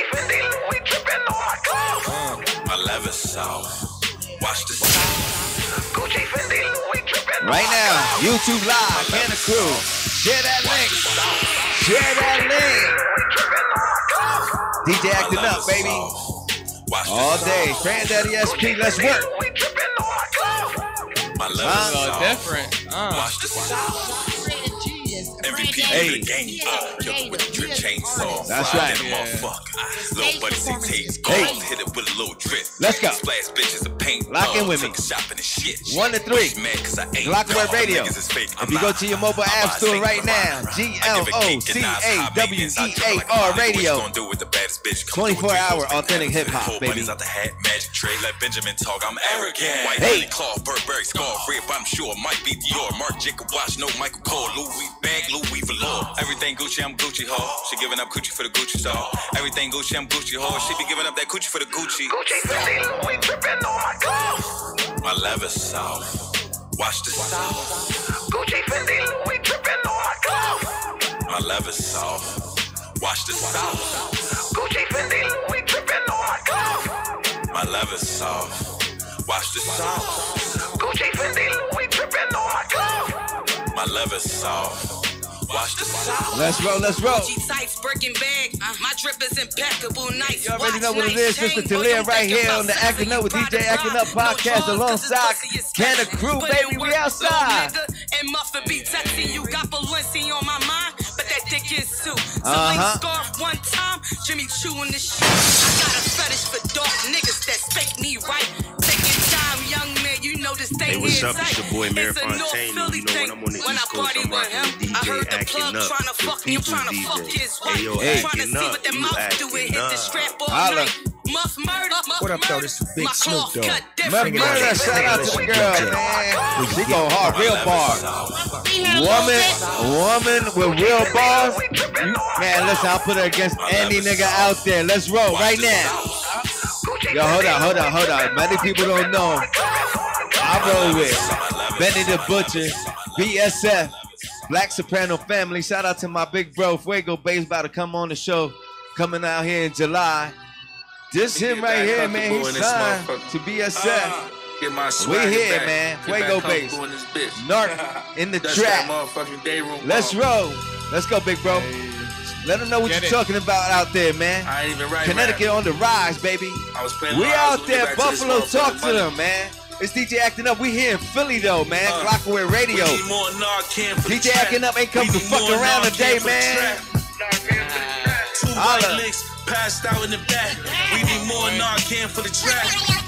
S6: My leather soft. Watch the sound.
S1: Right now, YouTube Live, Can of Crew. Share that link. Share that link. D J acting up, baby.
S6: Watch the
S1: All
S6: sound.
S1: day. Fran Daddy S P, let's work.
S6: My leather
S1: Huh?
S3: So
S6: soft.
S3: different. Uh.
S6: Watch the sound. M V P
S1: Hey.
S6: of the game, uh, killed with the drip chainsaw.
S1: That's
S6: Fly
S1: right.
S6: that
S3: Yeah.
S6: motherfucker. Little buddy C T's
S1: Hey.
S6: gold, hit it with a little drip.
S1: Let's go.
S6: Splash bitches of paint.
S1: Lock in
S6: balls,
S1: with me.
S6: took a shop in the shit.
S1: One to three.
S6: Mad 'cause I ain't
S1: Glockaware
S6: dog.
S1: Radio.
S6: Niggas is fake.
S1: If
S6: I'm
S1: you go
S6: not.
S1: to your mobile
S6: I'm
S1: app
S6: by
S1: store
S6: Saint
S1: right now,
S6: Laurent.
S1: G
S6: I give
S1: L
S6: a
S1: O
S6: cake
S1: C
S6: and Nas
S1: A
S6: high
S1: W
S6: maintenance. I
S1: E
S6: drip
S1: A
S6: like a
S1: R
S6: Molly. What you
S1: Radio.
S6: gonna do with the baddest bitch? Come
S1: twenty-four
S6: through with
S1: hour
S6: Jingles, big
S1: authentic
S6: diamonds,
S1: hip-hop,
S6: whole
S1: baby.
S6: bunnies out the hat, magic tray. Let Benjamin talk. I'm arrogant. White
S1: Hey.
S6: honey claw, Burberry scarf, red, but I'm sure it might be Dior. Marc Jacob watch, no Michael Kors, Louis bag, Louis velour. Everything Gucci, I'm Gucci ho. She giving up Gucci for the Gucci store. Everything Gucci, I'm Gucci ho. She be giving up that Gucci for the Gucci. My leather soft. Watch the sound. My leather soft. Watch the sound. My leather soft. Watch the sound. My leather soft. Watch the sound.
S1: Let's roll, let's roll.
S10: Tights, Birkin bag. My drip is impeccable, nice.
S1: You already
S10: watch,
S1: know what it
S10: nice
S1: is. Mister
S10: chain.
S1: Talia
S10: Boy,
S1: right
S10: don't
S1: here
S10: think
S1: on the
S10: about
S1: Acting Up with
S10: selling,
S1: D J
S10: you
S1: Acting
S10: proud
S1: Up
S10: to drive.
S1: podcast
S10: No
S1: alongside
S10: drugs, 'cause this pussy
S1: Can
S10: is
S1: of Crew,
S10: special.
S1: baby.
S10: Put
S1: We
S10: in work,
S1: outside.
S10: little nigga, and Muffin be texting you. Got Balenci on my mind, but that dick is too. So
S1: Uh-huh.
S10: like scarf one time, Jimmy chewing the shit. I got a fetish for dark niggas that speak me right. Taking time, young man, you know this thing
S11: Hey, what's
S10: here
S11: up? It's
S10: tight.
S11: your boy, Mayor
S10: It's a North
S11: Fontaine.
S10: Philly
S11: You know, when
S10: thing.
S11: I'm on the
S10: When I
S11: East Coast,
S10: party
S11: I'm
S10: with
S11: rocking
S10: him,
S11: with
S10: I
S11: D J
S10: heard the
S11: Acting
S10: plug
S11: Up,
S10: trying to
S11: the
S10: fuck me. I'm
S11: people's
S10: trying to
S11: D J.
S10: fuck his wife.
S11: Hey, yo,
S1: Hey.
S10: Trying to
S11: Acting
S10: see
S11: Up,
S10: what that
S11: you
S10: mouth do
S11: acting
S10: and hit the
S11: up.
S10: strap all
S1: Holla.
S10: night. Muff murder, muff
S11: What up, though?
S10: murder.
S11: This is Big
S10: My
S11: Snoop
S10: cloth
S11: Dogg.
S10: cut
S1: Murder,
S10: different.
S1: murder, shout out to the girl, man. She go hard, real bars. Woman, woman with real bars. You, man, listen, I'll put her against any nigga out there. Let's roll right now. Yo, hold on, hold on, hold on. Many people don't know. I roll with Benny the Butcher, B S F, Black Soprano Family. Shout out to my big bro, Fuego Bass, about to come on the show. coming out here in July. This him right here, man. He signed to B S F.
S11: Uh, get my
S1: we here,
S11: back.
S1: man.
S11: Get
S1: Fuego bass. Narc in the trap. Let's roll. Let's go, big bro. Let them know what
S3: Get
S1: you're
S3: it.
S1: talking about out there, man.
S11: I ain't even right.
S1: Connecticut
S11: rap.
S1: on the rise, baby.
S11: I was playing
S1: We
S11: live,
S1: out
S11: so
S1: there,
S11: get back to this
S1: Buffalo. Talk
S11: motherfucking
S1: to
S11: money.
S1: them, man. It's D J Acting Up. We here in Philly, though, man.
S11: Uh,
S1: Glockaware Radio.
S11: We need more Narcan for
S1: D J
S11: the trap.
S1: Acting Up ain't come
S11: We
S1: to
S11: need
S1: fuck
S11: more
S1: around
S11: Narcan
S1: today,
S11: for the
S1: man.
S11: trap. Two
S1: Holla.
S11: white licks passed out in the back. We need more Narcan for the trap.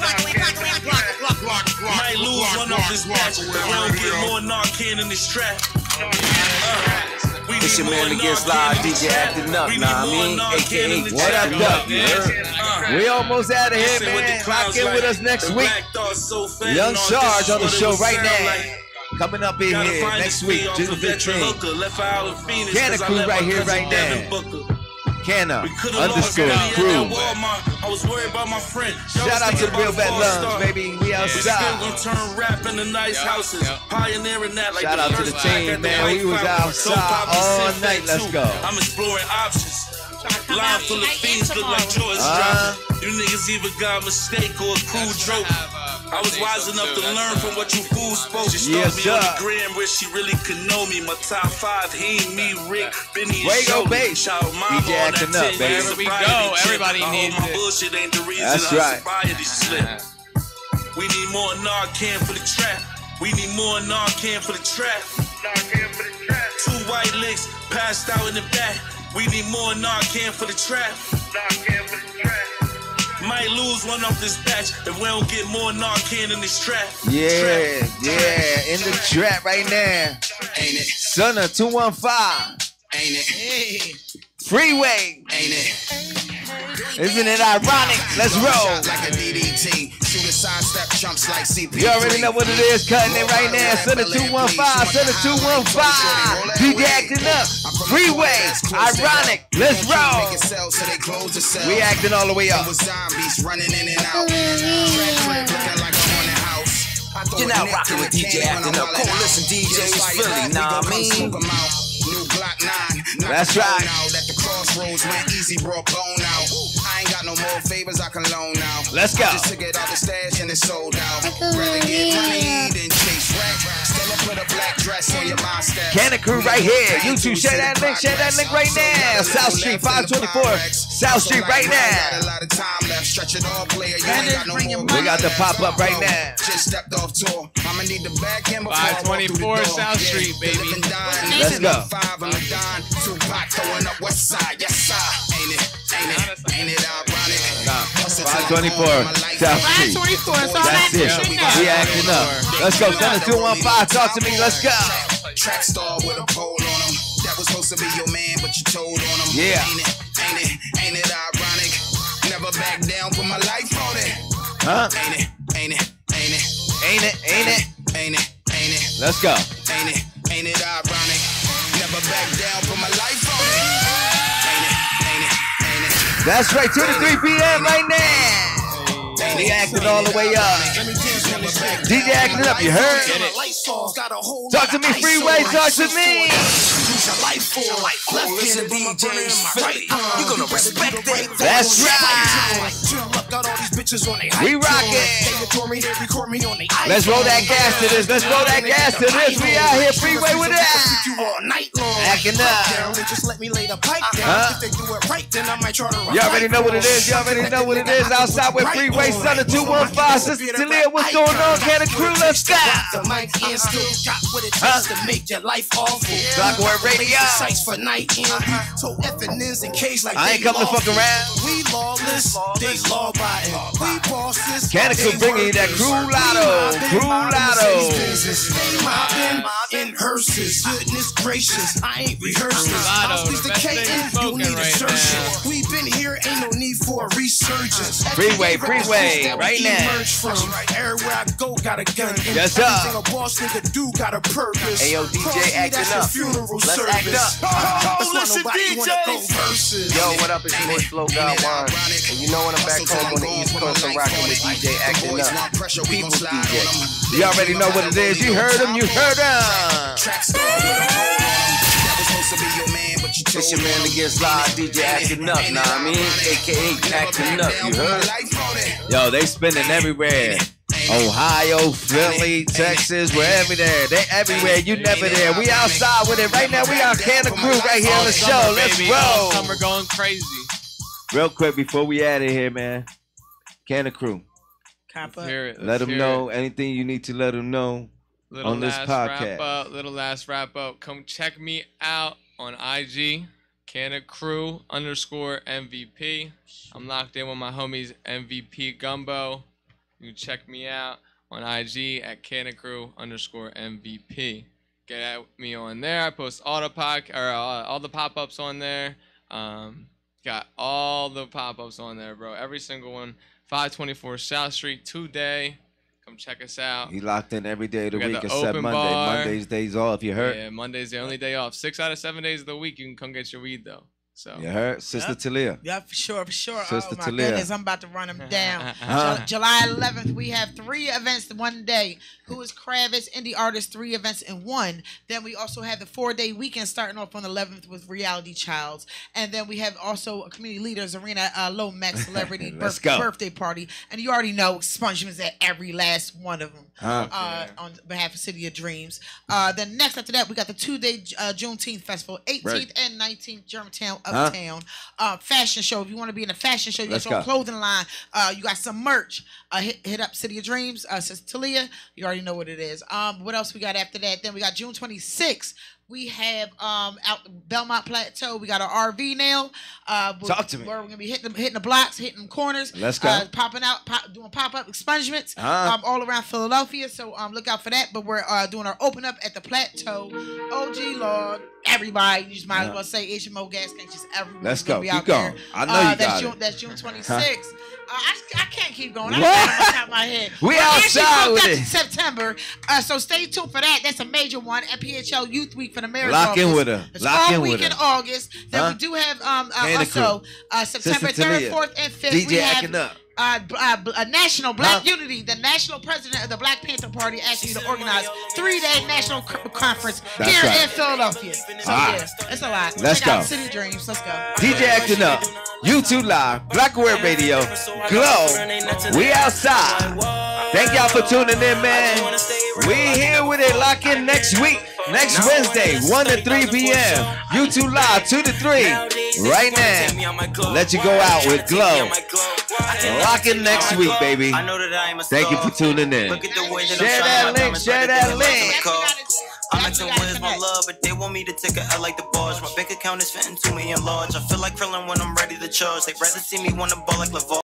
S11: Might lose one off this match, but we don't get more Narcan in this trap. Uh, we
S12: It's
S11: need
S12: your man
S11: more
S12: against
S11: Narcan
S12: live,
S11: in
S12: D
S11: the
S12: J
S11: trap.
S12: Acting Up,
S11: We
S12: nah, I
S11: need more
S12: mean,
S11: Narcan
S12: A K A
S11: in the
S1: What
S11: trap.
S1: up, Duck? You heard?
S11: Uh,
S1: We almost out of here,
S11: listen what the
S1: man.
S11: crowd's
S1: Lock in with
S11: like.
S1: us next
S11: The
S1: week.
S11: black thoughts so fat
S1: Young
S11: and all
S1: Sarge
S11: this
S1: on the
S11: is
S1: show
S11: what it
S1: right
S11: would
S1: now.
S11: sound like.
S1: Coming up in
S11: Gotta
S1: here
S11: find
S1: next
S11: this
S1: week,
S11: fee off
S1: June
S11: the veteran
S1: fifteenth.
S11: hooker. Left her out in Phoenix
S1: Canna
S11: 'cause I
S1: Crew
S11: let
S1: right
S11: my
S1: here,
S11: cousin
S1: right
S11: Devin
S1: now.
S11: book her.
S1: Canna
S11: We could've lost
S1: underscore
S11: money at
S1: crew.
S11: that Walmart. I was worried about my friend. Y'all
S1: Shout
S11: was
S1: out to
S11: thinking
S1: the Real
S11: about
S1: Bad
S11: All
S1: Lungs,
S11: Star.
S1: baby. We
S11: But still
S1: outside.
S11: gonna turn rap into nice
S3: Yeah,
S11: houses.
S3: yeah.
S11: Pioneering that like
S1: Shout
S11: the
S1: out to
S11: first
S1: the
S11: black
S1: team,
S11: at the
S1: man.
S11: White
S1: We was
S11: Flower.
S1: outside
S11: Don't pop me
S1: all
S11: sit
S1: night.
S11: back,
S1: Let's
S11: too.
S1: go.
S11: I'm exploring options. Line full of fiends look like George
S1: Uh.
S11: dropping. You niggas either got a mistake or a cool joke. I was wise enough to learn from what you fools spoke. She
S1: Yes,
S11: started me on
S1: sir.
S11: the gram where she really could know me. My top five, he, me, Rick, Benny, and
S1: Fuego
S11: Shody.
S1: bass.
S11: Shout out Mama
S1: D J
S11: on that
S1: Acting Up,
S11: ten
S1: baby.
S11: years
S3: Wherever we
S11: sobriety
S3: go,
S11: chip.
S3: everybody
S11: I hope
S3: needs
S11: my
S3: it.
S11: bullshit ain't the reason
S1: That's
S11: our
S1: right.
S11: sobriety slip. We need more Narcan for the trap. We need more Narcan for the trap. Two white licks passed out in the back. We need more Narcan for the trap. Might lose one off this batch if we don't get more Narcan in this trap.
S1: Yeah, yeah, in the trap right now.
S7: Ain't it?
S1: Son of two one five.
S7: Ain't it?
S9: Hey.
S1: Freeway.
S7: Ain't it?
S1: Isn't it ironic? Let's roll.
S7: Like a D D T. Shoot a sidestep, jumps like C P three.
S1: You already know what it is, cutting it right now. Son of two one five, son of two one five. D J Acting Up. Freeway. Ironic. Let's roll. We acting all the way up.
S7: Zombies running in and out. Trap crib looking like a haunted house.
S12: You're now rocking with D J Acting Up. Come on, listen, D J's Philly, nah, I mean.
S7: New Glock nine.
S1: That's right.
S7: Out at the crossroads when Easy brought bone out. I ain't got no more favors I can loan now.
S1: Let's go.
S7: I just took it out the stash and it's sold out. Rather get money than chase rap. Still put a black dress on your mustache.
S1: Canna Crew right here. YouTube, share that link, share that link right now. South Street, five twenty-four. South Street right now.
S7: A lot of time left. Stretch it all, player. You ain't got no more.
S1: We got the pop up right now.
S7: Just stepped off tour. I'ma need the back end before I
S3: five
S7: walk through the
S3: twenty-four
S7: door.
S3: South Street,
S7: The
S3: baby.
S7: living dying.
S1: Let's go.
S7: Five on the dime. Tupac throwing up West Side. Yes, sir. Ain't it? Ain't it? Ain't it ironic?
S1: five twenty-four South Street.
S9: five twenty-four, so
S1: That's it. We acting up. Let's go. Son of two one five. Talk to me. Let's go.
S7: Track star with a pole on him. That was supposed to be your man, but you told on him.
S1: Yeah.
S7: Ain't it? Ain't it? Ain't it ironic? Never back down, put my life on it.
S1: Huh?
S7: Ain't it? Ain't it? Ain't it?
S1: Ain't it? Ain't it?
S7: Ain't it? Ain't it?
S1: Let's go.
S7: Ain't it? Ain't it ironic? Never back down, put my life on it. Ain't it? Ain't it? Ain't it?
S1: That's right. two to three p.m. right now. We acting all the way up. D J Acting Up. You heard? Talk to me, Freeway. Talk to me.
S12: Listen, D J's Philly. You gonna respect that.
S1: That's right. We rocking. Let's roll that gas to this. Let's roll that gas to this. We out here Freeway with that. Acting up. Huh? You already know what it is. You already know what it is. Outside with Freeway, son of two one five. Sister Talia, what's going on? Canna Crew, let's go. Huh? Glockaware Radio. I ain't coming to fuck around.
S5: We lawless, they law abiding. We bosses,
S1: Canna Crew bringing you that Crew Lotto. Crew Lotto.
S5: Mobbing in hearses. Goodness gracious, I ain't rehearsing. I'm sophisticated, you need a surgeon. We been here, ain't no need for a resurgence.
S1: Freeway, Freeway, right now.
S5: Everywhere I go, got a gun.
S1: Yes, sir.
S5: Everything a boss nigga do got a purpose.
S1: Hey, yo, D J
S5: Cross me,
S1: Acting
S5: that's your
S1: Up.
S5: funeral
S1: Let's
S5: service.
S1: act up.
S5: Oh, listen, D J.
S12: Yo, what up? It's your boy Flo God One. And you know when I'm back home on the East Coast, I'm rocking with D J Acting Up. People's D J.
S1: You already know what it is. You heard him. You heard him.
S2: supposed to be your man, but you told
S1: It's your man that gets live, D J Acting Up, nah I mean, A K A Acting Up, you heard? Yo, they spinning everywhere. Ohio, Philly, Texas, wherever there. They everywhere. You never there. We outside with it. Right now, we on Can of Crew right here on the show. Let's roll.
S3: Summer going crazy.
S1: Real quick before we out of here, man. Can of Crew.
S3: Hear it.
S1: Let them
S3: hear
S1: know
S3: it.
S1: anything you need to let them know
S3: Little
S1: on this
S3: last
S1: podcast.
S3: Wrap up, little last wrap up. Come check me out on I G. Can of Crew underscore M V P. I'm locked in with my homies M V P Gumbo. You can check me out on I G at Can of Crew underscore M V P. Get at me on there. I post all the pod, or uh, all the pop-ups on there. Um, got all the pop-ups on there, bro. Every single one. five twenty-four South Street today. Come check us out.
S1: He locked in every day of the
S3: We got
S1: week
S3: the
S1: except
S3: open
S1: Monday.
S3: bar.
S1: Monday's days off. You heard?
S3: Yeah, Monday's the only day off. Six out of seven days of the week, you can come get your weed though. So
S1: You heard? Sister
S9: Yep.
S1: Talia.
S9: Yeah, for sure, for sure.
S1: Sister
S9: oh my
S1: Talia.
S9: goodness, I'm about to run them down.
S1: Huh?
S9: Ju- July eleventh, we have three events in one day. Who is Kravitz, indie artist, three events in one. Then we also have the four-day weekend starting off on the eleventh with Reality Childs. And then we have also a Community Leaders Arena uh, Lomax Celebrity
S1: Let's
S9: birth-
S1: go.
S9: birthday party. And you already know Spongeman's at every last one of them.
S1: Huh.
S9: Uh, on behalf of City of Dreams. Uh, then next after that, we got the two-day uh, Juneteenth Festival, eighteenth
S1: Right.
S9: and nineteenth, Germantown,
S1: Huh?
S9: Uptown. Uh, fashion show. If you want to be in a fashion show, you
S1: Let's
S9: got your
S1: go.
S9: clothing line. Uh, you got some merch. Uh, hit, hit up City of Dreams. Uh, says Talia. You already know what it is. Um, what else we got after that? Then we got June twenty-sixth. We have um out Belmont Plateau. We got our R V now. Uh, where-
S1: Talk to me.
S9: Where we're gonna be hitting the, hitting the blocks, hitting the corners.
S1: Let's go.
S9: Uh, popping out, pop, doing pop up expungements
S1: Ah.
S9: um, all around Philadelphia. So um, look out for that. But we're uh, doing our open up at the Plateau. O G Lord, everybody. You just might as
S1: Yeah.
S9: well say H M O Gas Tank. Just everyone.
S1: Let's
S9: gonna
S1: go.
S9: Be
S1: Keep
S9: out
S1: going.
S9: there.
S1: I know
S9: uh,
S1: you
S9: that's
S1: got
S9: June,
S1: it.
S9: That's June twenty-sixth. Uh, I, just, I can't keep going. I
S1: What?
S9: don't know off the top of my head.
S1: We
S9: We're actually
S1: outside
S9: booked
S1: with
S9: up
S1: it.
S9: in September, uh, so stay tuned for that. That's a major one at P H L Youth Week for the mayor's
S1: Lock in
S9: office.
S1: with her.
S9: It's
S1: Lock
S9: all
S1: in
S9: week
S1: with
S9: in
S1: her.
S9: August. Then
S1: Huh?
S9: we do have um uh,
S1: Candy
S9: also
S1: Crew.
S9: uh, September
S1: Sister
S9: third,
S1: Talia.
S9: fourth, and fifth.
S1: D J
S9: we have
S1: Acting Up.
S9: uh, b- uh, b- a national Black
S1: Huh?
S9: Unity, the national president of the Black Panther Party, asked you to organize three-day national c- conference
S1: That's
S9: here
S1: right.
S9: in Philadelphia. So
S1: Ah.
S9: yeah, it's a lot.
S1: Let's
S9: Check
S1: go.
S9: out City of Dreams. Let's go.
S1: D J Acting Up. YouTube Live. Black Web Radio. Glow. We outside. Thank y'all for tuning in, man. We here with it. Lock in next week. Next Wednesday, one to three p.m. YouTube Live, two to three. Right now. Let you go out with Glow. Lock in next week, baby. Thank you for tuning in. Share that link. Share that link.
S5: I'm acting with my love, but they want me to take a L like the Barge. My bank account is fitting to me in large. I feel like Krillin when I'm ready to charge. They'd rather see me want to ball like LeVar.